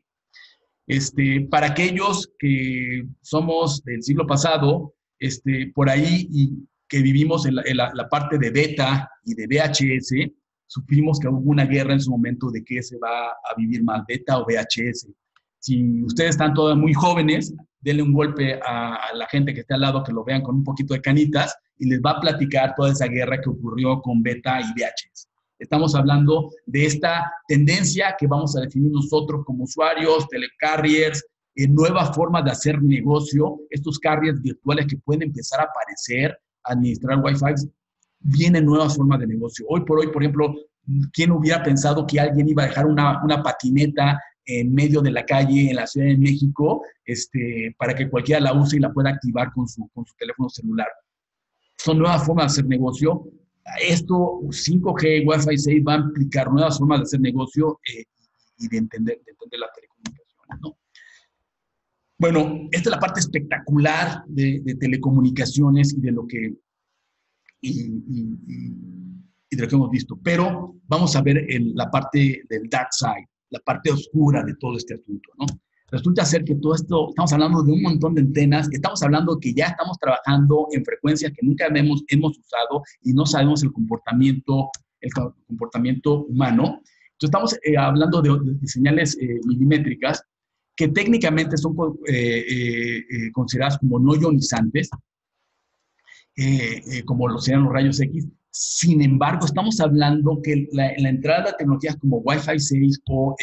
Para aquellos que somos del siglo pasado, por ahí y que vivimos en la parte de beta y de VHS, supimos que hubo una guerra en su momento de qué se va a vivir más, beta o VHS. Si ustedes están todos muy jóvenes, denle un golpe a la gente que está al lado, que lo vean con un poquito de canitas, y les va a platicar toda esa guerra que ocurrió con beta y VHS. Estamos hablando de esta tendencia que vamos a definir nosotros como usuarios, telecarriers, nuevas formas de hacer negocio, estos carriers virtuales que pueden empezar a aparecer, administrar Wi-Fi, vienen nuevas formas de negocio. Hoy por hoy, por ejemplo, ¿quién hubiera pensado que alguien iba a dejar una patineta en medio de la calle en la Ciudad de México para que cualquiera la use y la pueda activar con su teléfono celular? Son nuevas formas de hacer negocio. Esto, 5G, Wi-Fi 6, va a implicar nuevas formas de hacer negocio y de entender las telecomunicaciones, ¿no? Bueno, esta es la parte espectacular de telecomunicaciones y de lo que, y de lo que hemos visto. Pero vamos a ver la parte del dark side, la parte oscura de todo este asunto, ¿no? Resulta ser que todo esto, estamos hablando de un montón de antenas, estamos hablando que ya estamos trabajando en frecuencias que nunca hemos usado y no sabemos el comportamiento humano. Entonces estamos hablando de señales milimétricas que técnicamente son consideradas como no ionizantes, como lo sean los rayos X. Sin embargo, estamos hablando que la entrada de tecnologías como Wi-Fi 6 o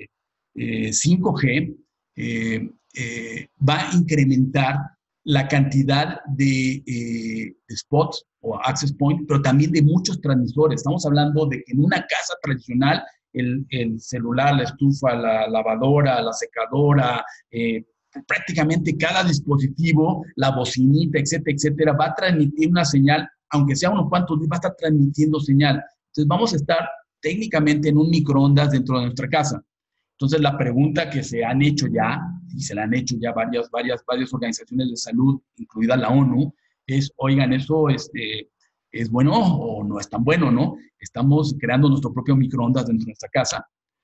5G va a incrementar la cantidad de spots o access point, pero también de muchos transmisores. Estamos hablando de que en una casa tradicional el celular, la estufa, la lavadora, la secadora, prácticamente cada dispositivo, la bocinita, etcétera, etcétera, va a transmitir una señal, aunque sea unos cuantos días, va a estar transmitiendo señal. Entonces vamos a estar técnicamente en un microondas dentro de nuestra casa. Entonces la pregunta que se han hecho ya, y se la han hecho ya varias organizaciones de salud, incluida la ONU, es, oigan, ¿eso es bueno o no es tan bueno, no? Estamos creando nuestro propio microondas dentro de nuestra casa.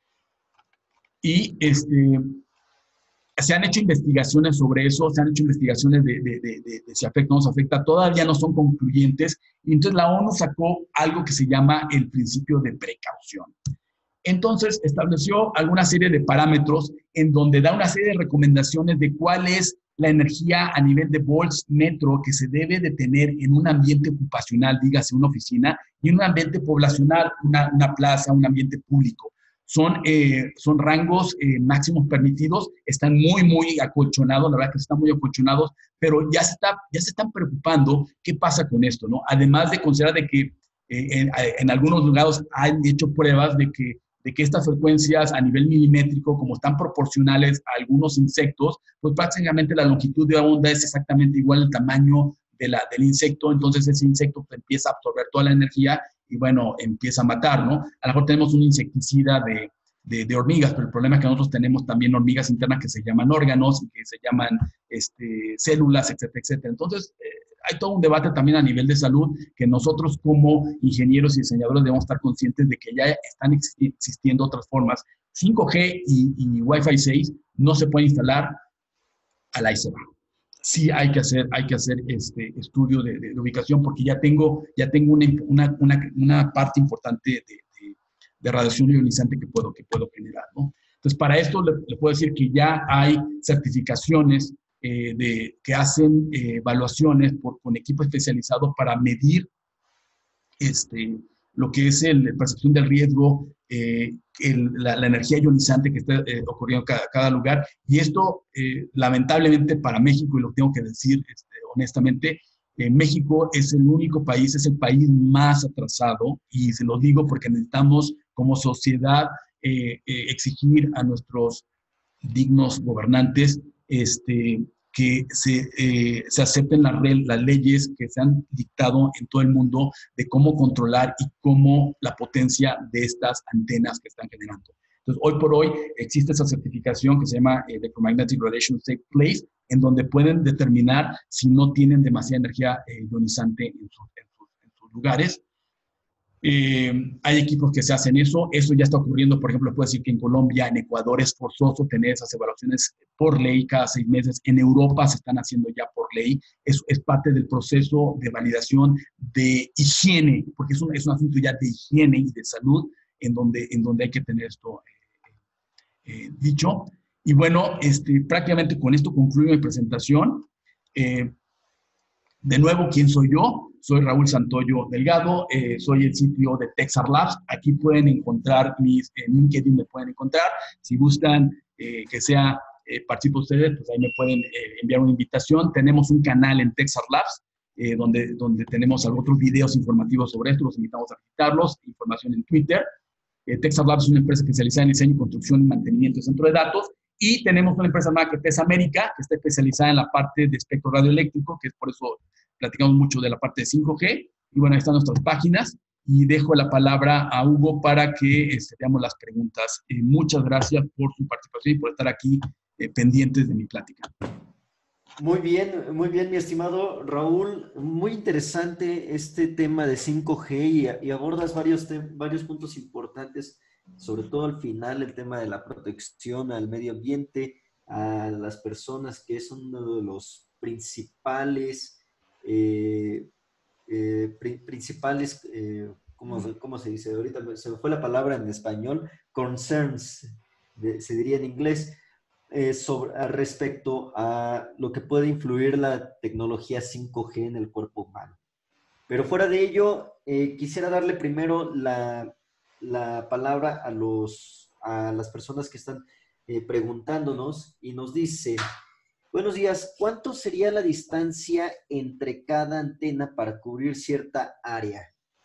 Y se han hecho investigaciones sobre eso, se han hecho investigaciones de si afecta o no se afecta, todavía no son concluyentes, y entonces la ONU sacó algo que se llama el principio de precaución. Entonces estableció alguna serie de parámetros en donde da una serie de recomendaciones de cuál es la energía a nivel de volts metro que se debe de tener en un ambiente ocupacional, dígase una oficina, y en un ambiente poblacional, una plaza, un ambiente público. Son rangos máximos permitidos, están muy acolchonados, la verdad que están muy acolchonados, pero ya se están preocupando qué pasa con esto, ¿no? Además de considerar de que en algunos lugares han hecho pruebas de que estas frecuencias a nivel milimétrico, como están proporcionales a algunos insectos, pues prácticamente la longitud de onda es exactamente igual al tamaño del insecto, entonces ese insecto empieza a absorber toda la energía y bueno, empieza a matar, ¿no? A lo mejor tenemos un insecticida de hormigas, pero el problema es que nosotros tenemos también hormigas internas que se llaman órganos, que se llaman células, etcétera, etcétera. Entonces, hay todo un debate también a nivel de salud que nosotros como ingenieros y diseñadores debemos estar conscientes de que ya están existiendo otras formas. 5G y Wi-Fi 6 no se puede instalar al ahí se va. Sí hay que hacer estudio de ubicación porque ya tengo una parte importante de radiación ionizante que puedo generar, ¿no? Entonces, para esto le puedo decir que ya hay certificaciones que hacen evaluaciones con equipo especializado para medir lo que es la percepción del riesgo, la energía ionizante que está ocurriendo en cada lugar. Y esto, lamentablemente para México, y lo tengo que decir honestamente, México es el único país, es el país más atrasado, y se lo digo porque necesitamos como sociedad exigir a nuestros dignos gobernantes que se acepten las leyes que se han dictado en todo el mundo de cómo controlar y cómo la potencia de estas antenas que están generando. Entonces, hoy por hoy existe esa certificación que se llama Electromagnetic Radiation Safe Place, en donde pueden determinar si no tienen demasiada energía ionizante en sus lugares. Hay equipos que se hacen eso ya está ocurriendo, por ejemplo, puedo decir que en Colombia, en Ecuador es forzoso tener esas evaluaciones por ley cada 6 meses, en Europa se están haciendo ya por ley, es parte del proceso de validación de higiene, porque es un asunto ya de higiene y de salud en donde hay que tener esto dicho. Y bueno, prácticamente con esto concluyo mi presentación. De nuevo, ¿quién soy yo? Soy Raúl Santoyo Delgado, soy el CTO de Texar Labs. Aquí pueden encontrar en LinkedIn me pueden encontrar. Si gustan que sea participo ustedes, pues ahí me pueden enviar una invitación. Tenemos un canal en Texar Labs, donde tenemos otros videos informativos sobre esto. Los invitamos a visitarlos. Información en Twitter. Texar Labs es una empresa especializada en diseño, construcción y mantenimiento de centro de datos. Y tenemos una empresa más que TES América, que está especializada en la parte de espectro radioeléctrico, que es por eso platicamos mucho de la parte de 5G. Y bueno, ahí están nuestras páginas. Y dejo la palabra a Hugo para que veamos las preguntas. Muchas gracias por su participación y por estar aquí pendientes de mi plática. Muy bien, mi estimado Raúl. Muy interesante este tema de 5G y abordas varios puntos importantes, sobre todo al final, el tema de la protección al medio ambiente, a las personas, que es uno de los principales, ¿cómo se dice? Ahorita se me fue la palabra en español, concerns, se diría en inglés, respecto a lo que puede influir la tecnología 5G en el cuerpo humano. Pero fuera de ello, quisiera darle primero la palabra a las personas que están preguntándonos, y nos dice: buenos días, ¿cuánto sería la distancia entre cada antena para cubrir cierta área?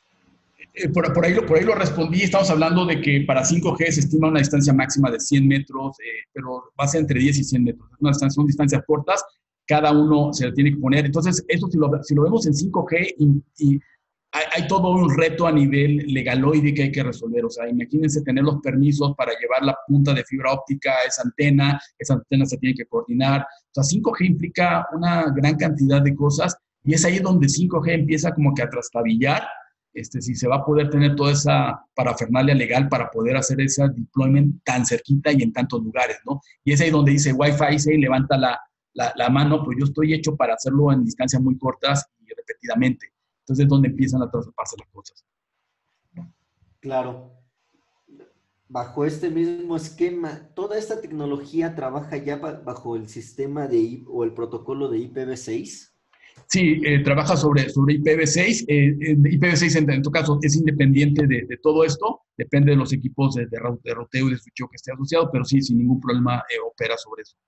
Por ahí lo respondí. Estamos hablando de que para 5G se estima una distancia máxima de 100 metros, pero va a ser entre 10 y 100 metros. Son distancias cortas, cada uno se le tiene que poner. Entonces, eso si lo vemos en 5G, y hay todo un reto a nivel legaloide que hay que resolver. O sea, imagínense tener los permisos para llevar la punta de fibra óptica a esa antena se tiene que coordinar. O sea, 5G implica una gran cantidad de cosas, y es ahí donde 5G empieza como que a trastabillar si se va a poder tener toda esa parafernalia legal para poder hacer ese deployment tan cerquita y en tantos lugares, ¿no? Y es ahí donde dice Wi-Fi 6, levanta la mano, pues yo estoy hecho para hacerlo en distancias muy cortas y repetidamente. Entonces es donde empiezan a traspassarse las cosas. Claro. Bajo este mismo esquema, ¿toda esta tecnología trabaja ya bajo el sistema o el protocolo de IPv6? Sí, trabaja sobre IPv6. IPv6 en tu caso es independiente de todo esto, depende de los equipos de ruteo y de switcheo que esté asociado, pero sí, sin ningún problema opera sobre eso.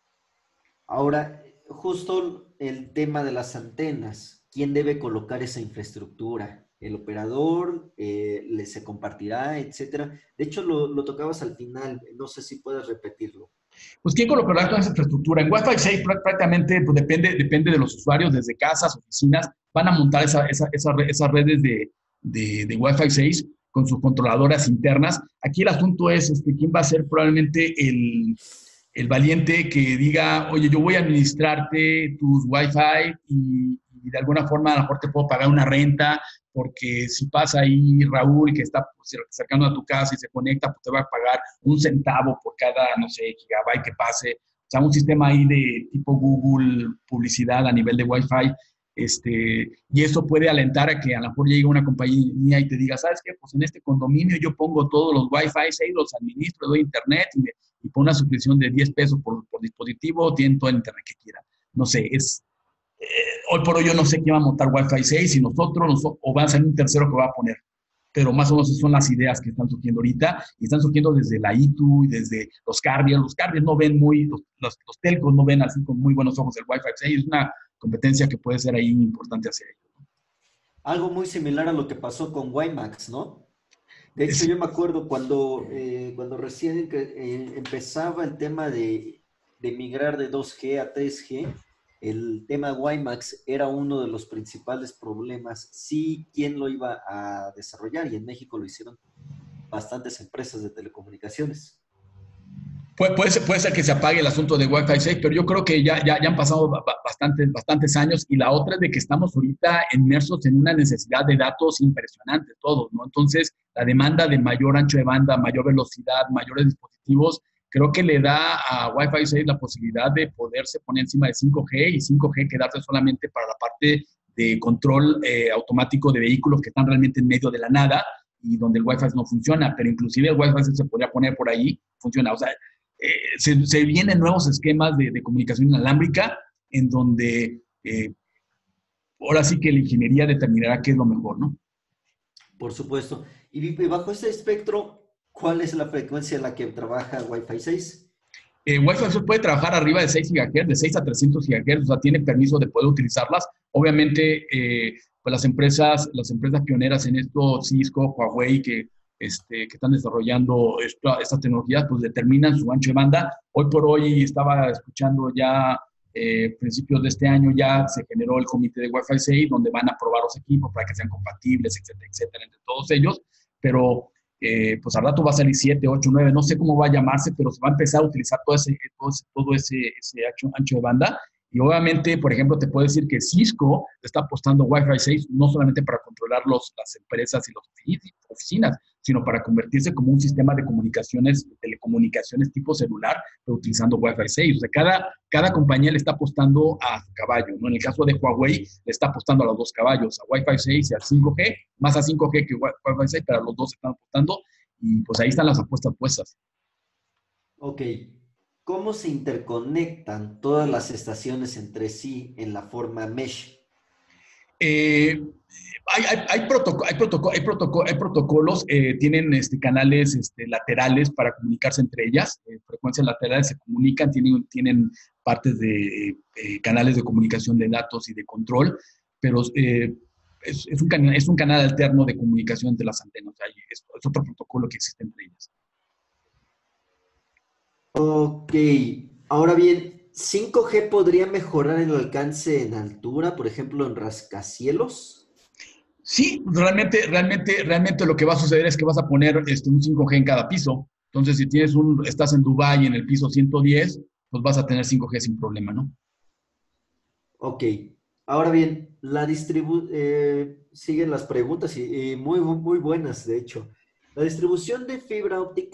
Ahora, justo el tema de las antenas, ¿quién debe colocar esa infraestructura? ¿El operador? ¿Se compartirá, etcétera? De hecho, lo tocabas al final, no sé si puedes repetirlo. Pues, ¿quién colocará toda esa infraestructura? En Wi-Fi 6 prácticamente pues, depende de los usuarios, desde casas, oficinas, van a montar esas redes de Wi-Fi 6 con sus controladoras internas. Aquí el asunto es quién va a ser probablemente el valiente que diga: oye, yo voy a administrarte tus Wi-Fi, y de alguna forma a lo mejor te puedo pagar una renta, porque si pasa ahí Raúl, que está pues, cercano a tu casa y se conecta, pues te va a pagar un centavo por cada, no sé, gigabyte que pase. O sea, un sistema ahí de tipo Google, publicidad a nivel de Wi-Fi. Y eso puede alentar a que a lo mejor llegue una compañía y te diga: ¿sabes qué? Pues en este condominio yo pongo todos los Wi-Fi, ahí los administro, doy internet, y pongo una suscripción de 10 pesos por dispositivo, tienen todo el internet que quieran. No sé, hoy por hoy yo no sé quién va a montar Wi-Fi 6, si nosotros, o va a ser un tercero que va a poner. Pero más o menos son las ideas que están surgiendo ahorita, y están surgiendo desde la ITU y desde los carriers. Los carriers no ven los telcos no ven así con muy buenos ojos el Wi-Fi 6. Es una competencia que puede ser ahí importante hacia ellos. Algo muy similar a lo que pasó con WiMAX, ¿no? De hecho, yo me acuerdo cuando recién empezaba el tema de migrar de 2G a 3G, el tema WiMAX era uno de los principales problemas. Sí, ¿quién lo iba a desarrollar? Y en México lo hicieron bastantes empresas de telecomunicaciones. Puede ser que se apague el asunto de Wi-Fi 6, pero yo creo que ya han pasado bastantes años, y la otra es de que estamos ahorita inmersos en una necesidad de datos impresionante todos, ¿no? Entonces, la demanda de mayor ancho de banda, mayor velocidad, mayores dispositivos, creo que le da a Wi-Fi 6 la posibilidad de poderse poner encima de 5G, y 5G quedarse solamente para la parte de control automático de vehículos que están realmente en medio de la nada y donde el Wi-Fi no funciona, pero inclusive el Wi-Fi se podría poner por ahí, funciona. O sea, se vienen nuevos esquemas de comunicación inalámbrica, en donde ahora sí que la ingeniería determinará qué es lo mejor, ¿no? Por supuesto. Y bajo este espectro, ¿cuál es la frecuencia en la que trabaja Wi-Fi 6? Wi-Fi puede trabajar arriba de 6 GHz, de 6 a 300 GHz, o sea, tiene permiso de poder utilizarlas. Obviamente, pues las empresas pioneras en esto, Cisco, Huawei, que están desarrollando estas tecnologías, pues determinan su ancho de banda. Hoy por hoy estaba escuchando ya, principios de este año ya se generó el comité de Wi-Fi 6, donde van a probar los equipos para que sean compatibles, etcétera, etcétera, entre todos ellos. Pero pues al rato va a salir 7, 8, 9, no sé cómo va a llamarse, pero se va a empezar a utilizar todo ese ancho de banda. Y obviamente, por ejemplo, te puedo decir que Cisco está apostando Wi-Fi 6 no solamente para controlar las empresas y las oficinas, sino para convertirse como un sistema de comunicaciones, telecomunicaciones tipo celular, pero utilizando Wi-Fi 6. O sea, cada compañía le está apostando a su caballo, ¿no? En el caso de Huawei, le está apostando a los dos caballos, a Wi-Fi 6 y al 5G, más a 5G que Wi-Fi 6, pero los dos están apostando y pues ahí están las apuestas puestas. Ok. ¿Cómo se interconectan todas las estaciones entre sí en la forma mesh? Eh, hay protocolos, tienen canales laterales para comunicarse entre ellas, frecuencias laterales se comunican, tienen partes de canales de comunicación de datos y de control, pero es un canal alterno de comunicación entre las antenas, o sea, es otro protocolo que existe entre ellas. Ok. Ahora bien, ¿5G podría mejorar el alcance en altura, por ejemplo, en rascacielos? Sí, realmente lo que va a suceder es que vas a poner un 5G en cada piso. Entonces, si estás en Dubái en el piso 110, pues vas a tener 5G sin problema, ¿no? Ok. Ahora bien, siguen las preguntas y muy buenas, de hecho. La distribución de fibra óptica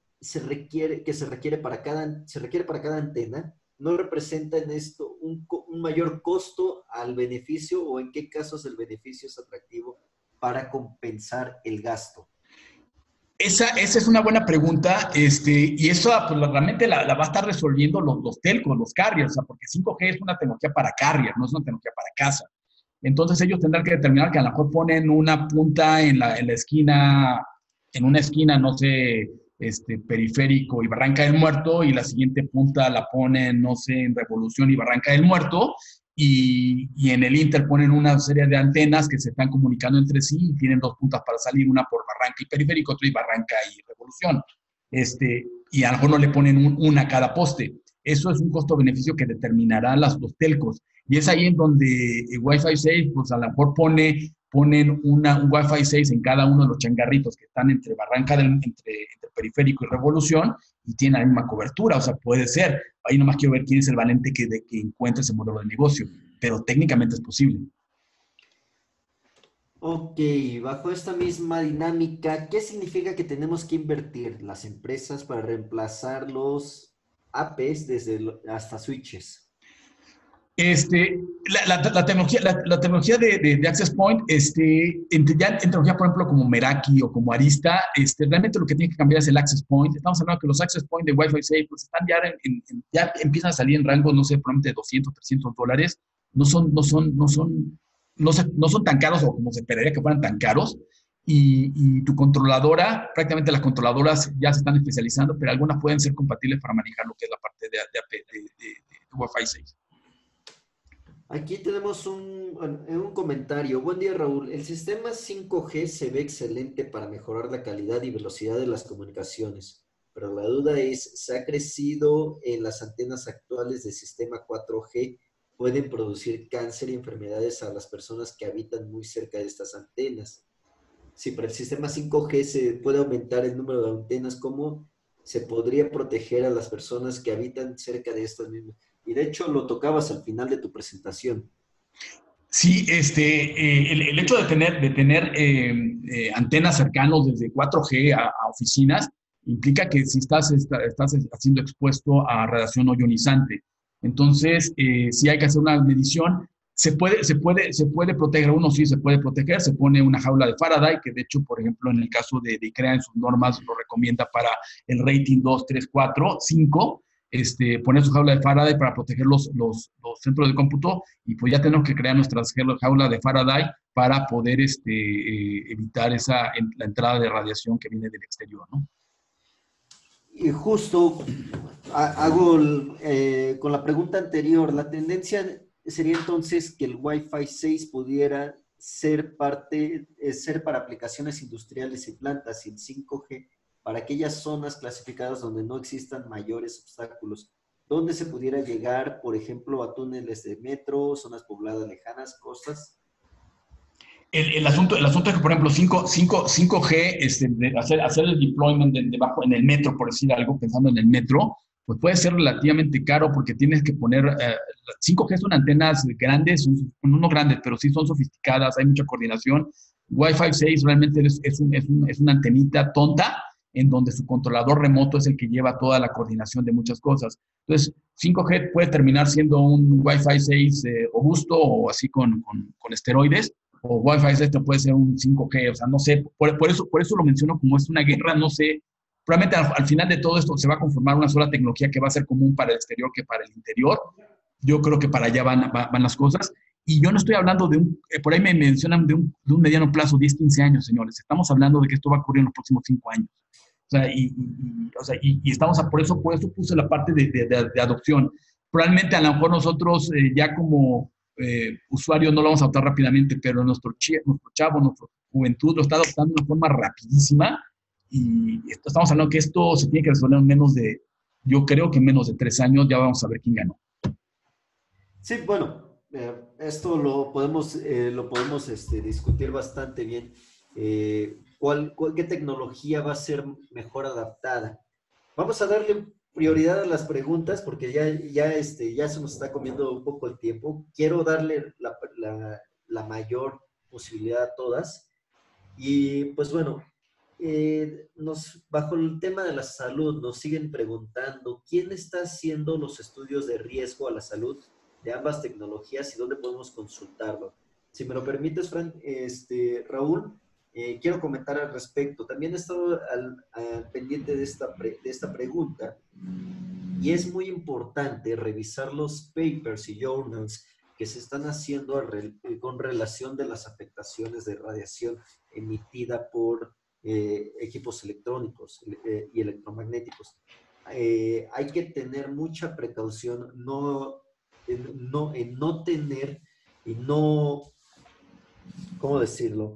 se requiere para cada antena, ¿no representa en esto un mayor costo al beneficio o en qué casos el beneficio es atractivo para compensar el gasto? Esa es una buena pregunta, y eso pues, realmente la va a estar resolviendo los telcos, los carriers, o sea, porque 5G es una tecnología para carrier, no es una tecnología para casa. Entonces ellos tendrán que determinar que a lo mejor ponen una punta en la esquina, en una esquina, no sé, Periférico y Barranca del Muerto, y la siguiente punta la ponen, no sé, en Revolución y Barranca del Muerto, y en el Inter ponen una serie de antenas que se están comunicando entre sí y tienen dos puntas para salir, una por Barranca y Periférico, otra y Barranca y Revolución. Y a lo mejor no le ponen una a cada poste. Eso es un costo-beneficio que determinarán los telcos. Y es ahí en donde Wi-Fi 6, pues a lo mejor ponen un Wi-Fi 6 en cada uno de los changarritos que están entre entre Periférico y Revolución y tienen la misma cobertura. O sea, puede ser. Ahí nomás quiero ver quién es el valente que encuentre ese modelo de negocio. Pero técnicamente es posible. Ok, bajo esta misma dinámica, ¿qué significa que tenemos que invertir las empresas para reemplazar los APs hasta switches? La tecnología de Access Point, ya en tecnología, por ejemplo, como Meraki o como Arista, realmente lo que tiene que cambiar es el Access Point. Estamos hablando que los Access Point de Wi-Fi 6 pues están ya empiezan a salir en rangos, no sé, probablemente de $200, $300. No son tan caros o como se esperaría que fueran tan caros. Y tu controladora, prácticamente las controladoras ya se están especializando, pero algunas pueden ser compatibles para manejar lo que es la parte de Wi-Fi 6. Aquí tenemos un comentario. Buen día, Raúl. El sistema 5G se ve excelente para mejorar la calidad y velocidad de las comunicaciones, pero la duda es, ¿se ha crecido en las antenas actuales del sistema 4G? ¿Pueden producir cáncer y enfermedades a las personas que habitan muy cerca de estas antenas? Si para el sistema 5G se puede aumentar el número de antenas, ¿cómo se podría proteger a las personas que habitan cerca de estas mismas? Y de hecho lo tocabas al final de tu presentación. Sí, el hecho de tener antenas cercanos desde 4G a oficinas implica que si estás siendo expuesto a radiación no ionizante. Entonces, sí hay que hacer una medición. Se puede proteger uno, sí se puede proteger. Se pone una jaula de Faraday, que de hecho, por ejemplo, en el caso de ICREA en sus normas lo recomienda para el rating 2, 3, 4, 5. Poner su jaula de Faraday para proteger los centros de cómputo y pues ya tenemos que crear nuestras jaulas de Faraday para poder evitar la entrada de radiación que viene del exterior, ¿no? Y justo hago con la pregunta anterior, la tendencia sería entonces que el Wi-Fi 6 pudiera ser para aplicaciones industriales y plantas y el 5G para aquellas zonas clasificadas donde no existan mayores obstáculos. ¿Dónde se pudiera llegar, por ejemplo, a túneles de metro, zonas pobladas lejanas, costas? el asunto es que, por ejemplo, 5G, hacer el deployment debajo en el metro, por decir algo, pensando en el metro, pues puede ser relativamente caro porque tienes que poner, 5G son antenas grandes, no grandes, pero sí son sofisticadas, hay mucha coordinación. Wi-Fi 6 realmente es una antenita tonta en donde su controlador remoto es el que lleva toda la coordinación de muchas cosas. Entonces, 5G puede terminar siendo un Wi-Fi 6 robusto o así con esteroides, o Wi-Fi 6 puede ser un 5G, o sea, no sé, por eso lo menciono como es una guerra, no sé, probablemente al final de todo esto se va a conformar una sola tecnología que va a ser común para el exterior que para el interior. Yo creo que para allá van las cosas. Y yo no estoy hablando por ahí me mencionan de un mediano plazo, 10, 15 años, señores. Estamos hablando de que esto va a ocurrir en los próximos 5 años. Y estamos por eso puse la parte de adopción. Probablemente a lo mejor nosotros ya como usuarios no lo vamos a adoptar rápidamente, pero nuestro chavo, nuestra juventud lo está adoptando de una forma rapidísima y estamos hablando que esto se tiene que resolver en yo creo que en menos de 3 años ya vamos a ver quién ganó. Sí, bueno, esto lo podemos discutir bastante bien. ¿Qué tecnología va a ser mejor adaptada? Vamos a darle prioridad a las preguntas porque ya se nos está comiendo un poco el tiempo. Quiero darle la mayor posibilidad a todas. Y pues bueno, bajo el tema de la salud nos siguen preguntando ¿quién está haciendo los estudios de riesgo a la salud de ambas tecnologías y dónde podemos consultarlo? Si me lo permites, Raúl, quiero comentar al respecto. También he estado al pendiente de esta pregunta y es muy importante revisar los papers y journals que se están haciendo con relación de las afectaciones de radiación emitida por equipos electrónicos y electromagnéticos. Hay que tener mucha precaución en no tener y no, ¿cómo decirlo?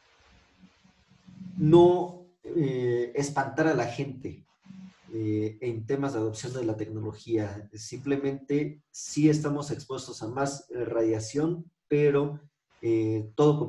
No espantar a la gente en temas de adopción de la tecnología. Simplemente sí estamos expuestos a más radiación, pero todo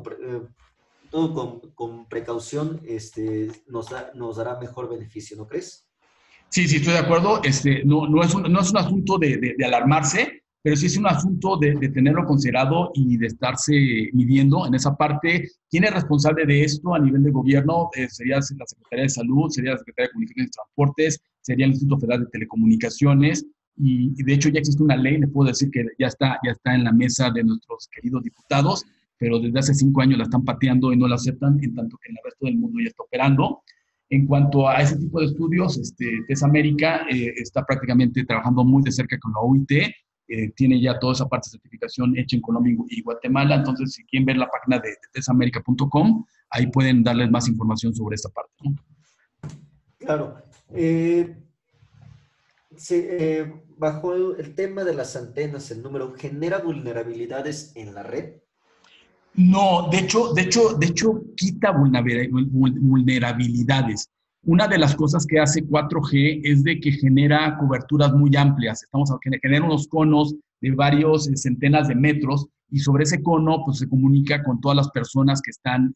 con precaución nos dará mejor beneficio, ¿no crees? Sí, estoy de acuerdo. No es un asunto de alarmarse, pero sí es un asunto de tenerlo considerado y de estarse midiendo en esa parte. ¿Quién es responsable de esto a nivel de gobierno? Sería la Secretaría de Salud, sería la Secretaría de Comunicaciones y Transportes, sería el Instituto Federal de Telecomunicaciones. Y de hecho ya existe una ley, le puedo decir que ya está en la mesa de nuestros queridos diputados, pero desde hace 5 años la están pateando y no la aceptan, en tanto que en el resto del mundo ya está operando. En cuanto a ese tipo de estudios, TES América está prácticamente trabajando muy de cerca con la OIT, tiene ya toda esa parte de certificación hecha en Colombia y Guatemala, entonces si quieren ver la página de tesamerica.com, ahí pueden darles más información sobre esta parte, ¿no? Claro. Bajo el tema de las antenas, el número genera vulnerabilidades en la red. No, de hecho quita vulnerabilidades. Una de las cosas que hace 4G es de que genera coberturas muy amplias. Genera unos conos de varios centenas de metros y sobre ese cono pues, se comunica con todas las personas que están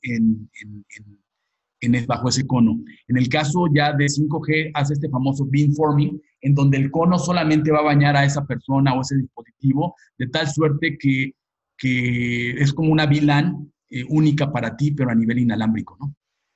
bajo ese cono. En el caso ya de 5G hace este famoso beamforming, en donde el cono solamente va a bañar a esa persona o ese dispositivo, de tal suerte que es como una VLAN única para ti, pero a nivel inalámbrico, ¿no?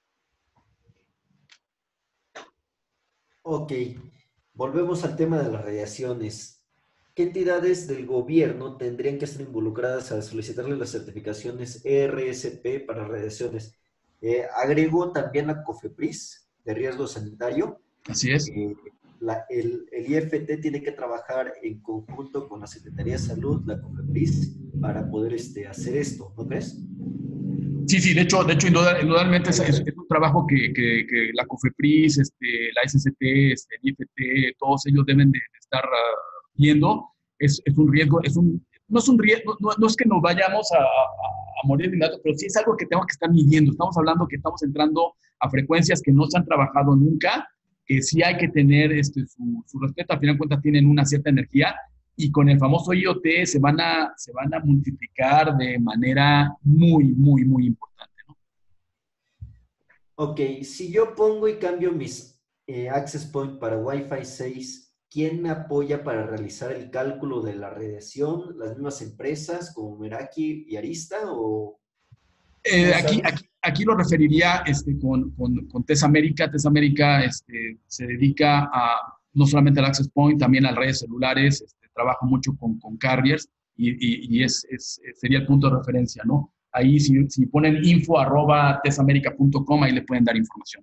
Ok, volvemos al tema de las radiaciones. ¿Qué entidades del gobierno tendrían que estar involucradas a solicitarle las certificaciones ERSP para radiaciones? Agregó también la COFEPRIS de riesgo sanitario. Así es. El IFT tiene que trabajar en conjunto con la Secretaría de Salud, la COFEPRIS, para poder hacer esto, ¿no crees? Sí, de hecho indudablemente es un trabajo que la COFEPRIS, la SST, el IFT, todos ellos deben de estar viendo. Es un riesgo, no es un riesgo, no es que nos vayamos a morir de inmediato, pero sí es algo que tenemos que estar midiendo. Estamos hablando que estamos entrando a frecuencias que no se han trabajado nunca, que sí hay que tener su respeto. Al final de cuentas tienen una cierta energía y con el famoso IoT se van a multiplicar de manera muy, muy, muy importante, ¿no? Ok, si yo pongo y cambio mis access point para Wi-Fi 6, ¿quién me apoya para realizar el cálculo de la radiación? ¿Las mismas empresas como Meraki y Arista? ¿O no Aquí, sabes? aquí, aquí lo referiría con TES América. TES América se dedica no solamente al Access Point, también a las redes celulares, trabaja mucho con carriers y sería el punto de referencia, ¿no? Ahí si ponen info@tesamerica.com, ahí le pueden dar información.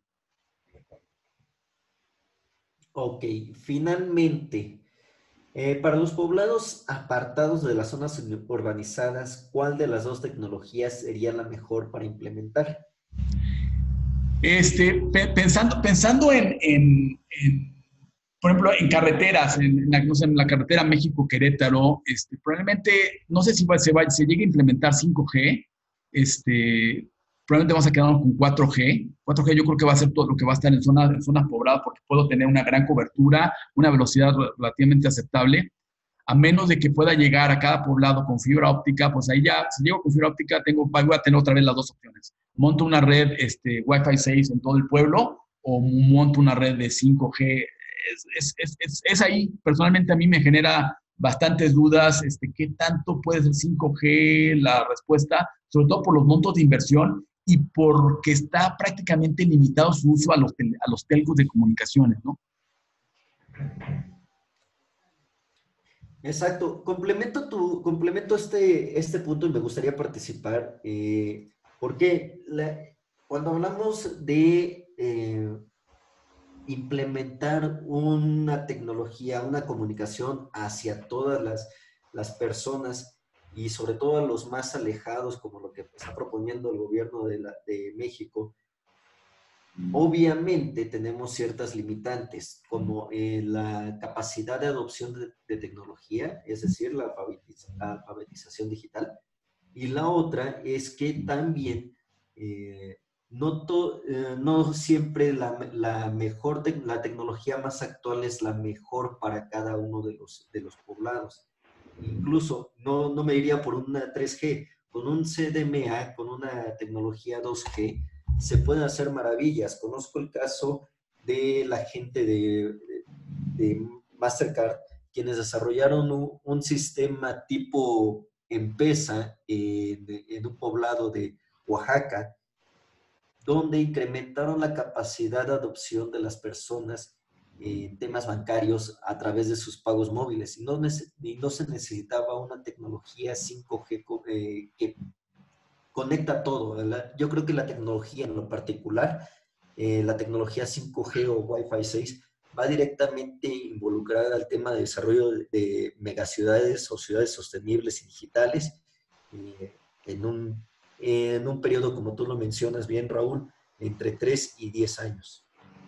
Ok, finalmente, para los poblados apartados de las zonas urbanizadas, ¿cuál de las dos tecnologías sería la mejor para implementar? Pensando por ejemplo, en carreteras, no sé, en la carretera México-Querétaro, probablemente, no sé si se llegue a implementar 5G, probablemente vamos a quedarnos con 4G. 4G yo creo que va a ser todo lo que va a estar en zonas pobladas porque puedo tener una gran cobertura, una velocidad relativamente aceptable, a menos de que pueda llegar a cada poblado con fibra óptica, pues ahí ya, si llego con fibra óptica, voy a tener otra vez las dos opciones. Monto una red Wi-Fi 6 en todo el pueblo o monto una red de 5G. Es ahí, personalmente a mí me genera bastantes dudas, qué tanto puede ser 5G la respuesta, sobre todo por los montos de inversión y porque está prácticamente limitado su uso a los telcos de comunicaciones, ¿no? Exacto. Complemento este punto y me gustaría participar, porque cuando hablamos de implementar una tecnología, una comunicación hacia todas las personas y sobre todo a los más alejados, como lo que está proponiendo el gobierno de México, obviamente tenemos ciertas limitantes, como la capacidad de adopción de tecnología, es decir, la alfabetización digital. Y la otra es que también no siempre la tecnología más actual es la mejor para cada uno de los poblados. Incluso no me iría por una 3G, con un CDMA, con una tecnología 2G, se pueden hacer maravillas. Conozco el caso de la gente de Mastercard, quienes desarrollaron un sistema tipo M-Pesa en un poblado de Oaxaca, donde incrementaron la capacidad de adopción de las personas en temas bancarios a través de sus pagos móviles. Y no se necesitaba una tecnología 5G que conecta todo. Yo creo que la tecnología en lo particular, la tecnología 5G o Wi-Fi 6, va directamente involucrada al tema de desarrollo de megaciudades o ciudades sostenibles y digitales en un periodo, como tú lo mencionas bien, Raúl, entre 3 y 10 años.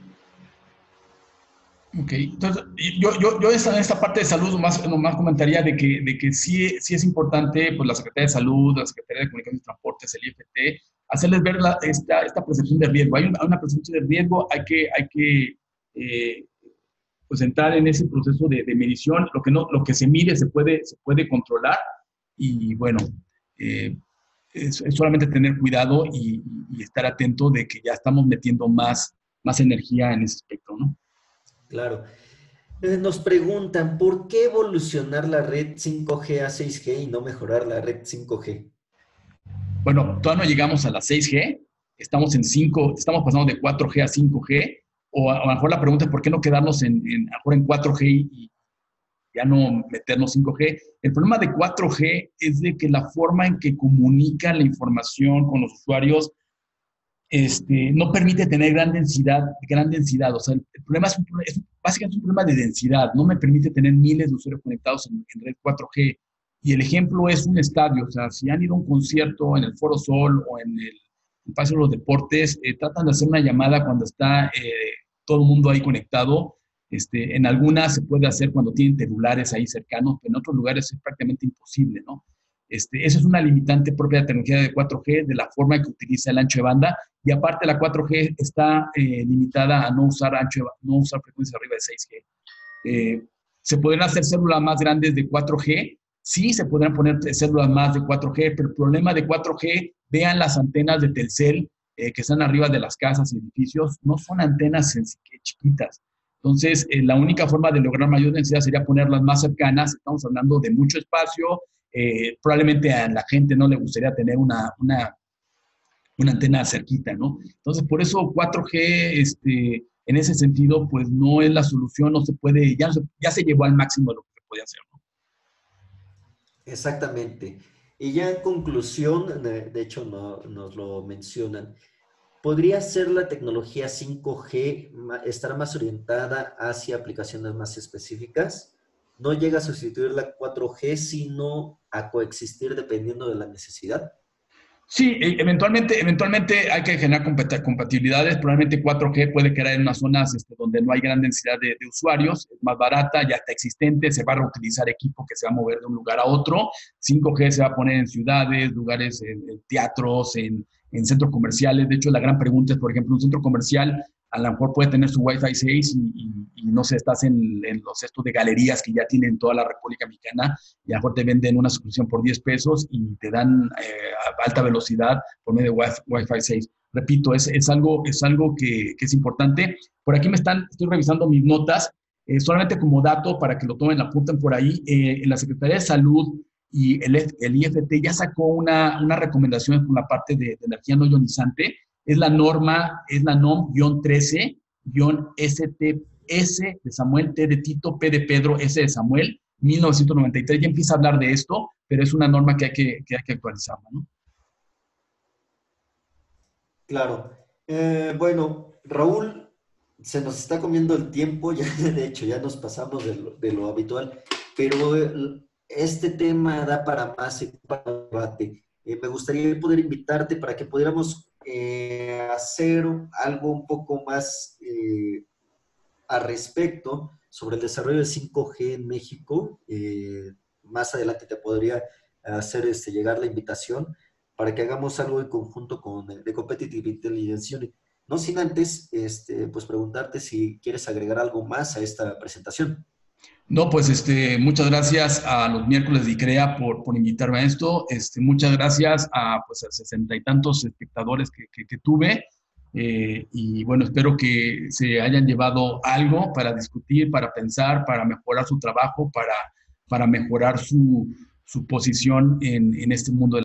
Ok, entonces yo en esta parte de salud nomás comentaría de que sí es importante, pues la Secretaría de Salud, la Secretaría de Comunicaciones y Transportes, el IFT, hacerles ver esta percepción de riesgo. Hay una percepción de riesgo, hay que eh, pues entrar en ese proceso de medición. Lo que se mide se puede controlar y bueno, eh, es solamente tener cuidado y estar atento de que ya estamos metiendo más energía en ese aspecto, ¿no? Claro. Nos preguntan, ¿por qué evolucionar la red 5G a 6G y no mejorar la red 5G? Bueno, todavía no llegamos a la 6G, estamos pasando de 4G a 5G, o a lo mejor la pregunta es por qué no quedarnos a lo mejor en 4G y ya no meternos 5G. El problema de 4G es de que la forma en que comunica la información con los usuarios no permite tener gran densidad. O sea, el problema es básicamente un problema de densidad. No me permite tener miles de usuarios conectados en red 4G. Y el ejemplo es un estadio. O sea, si han ido a un concierto en el Foro Sol o en el Palacio de los Deportes, tratan de hacer una llamada cuando está todo el mundo ahí conectado. En algunas se puede hacer cuando tienen celulares ahí cercanos, pero en otros lugares es prácticamente imposible, ¿no? Esa es una limitante propia de la tecnología de 4G, de la forma que utiliza el ancho de banda, y aparte la 4G está limitada a no usar frecuencias arriba de 6G. ¿Se podrían hacer células más grandes de 4G? Sí, se podrían poner células más de 4G, pero el problema de 4G, vean las antenas de Telcel que están arriba de las casas y edificios, no son antenas chiquitas. Entonces, la única forma de lograr mayor densidad sería ponerlas más cercanas. Estamos hablando de mucho espacio. Probablemente a la gente no le gustaría tener una antena cerquita, ¿no? Entonces, por eso 4G, en ese sentido, pues no es la solución, no se puede, ya se llevó al máximo de lo que podía hacer, ¿no? Exactamente. Y ya en conclusión, de hecho nos lo mencionan, ¿podría ser la tecnología 5G estar más orientada hacia aplicaciones más específicas? No llega a sustituir la 4G, sino a coexistir dependiendo de la necesidad. Sí, eventualmente hay que generar compatibilidades. Probablemente 4G puede quedar en unas zonas donde no hay gran densidad de usuarios, es más barata, ya está existente, se va a reutilizar equipo que se va a mover de un lugar a otro. 5G se va a poner en ciudades, lugares, en teatros, en centros comerciales. De hecho, la gran pregunta es, por ejemplo, un centro comercial a lo mejor puede tener su Wi-Fi 6 y no sé, estás en los estos de galerías que ya tienen toda la República Mexicana y a lo mejor te venden una suscripción por 10 pesos y te dan alta velocidad por medio de Wi-Fi 6. Repito, es algo que es importante. Por aquí estoy revisando mis notas, solamente como dato para que lo tomen, la apunten por ahí. En la Secretaría de Salud y el IFT ya sacó una recomendación con la parte de energía no ionizante. Es la NOM-13-STS de Samuel, T de Tito, P de Pedro, S de Samuel, 1993. Ya empieza a hablar de esto, pero es una norma que hay que actualizarla, ¿no? Claro. Bueno, Raúl, se nos está comiendo el tiempo, ya, de hecho ya nos pasamos de lo habitual, pero este tema da para más y para debate. Me gustaría poder invitarte para que pudiéramos hacer algo un poco más al respecto sobre el desarrollo de 5G en México. Más adelante te podría hacer llegar la invitación para que hagamos algo en conjunto con The Competitive Intelligence Unit. No sin antes, pues preguntarte si quieres agregar algo más a esta presentación. No, pues muchas gracias a los miércoles de ICREA por invitarme a esto. Muchas gracias pues, a 60 y tantos espectadores que tuve. Y bueno, espero que se hayan llevado algo para discutir, para pensar, para mejorar su trabajo, para mejorar su posición en este mundo de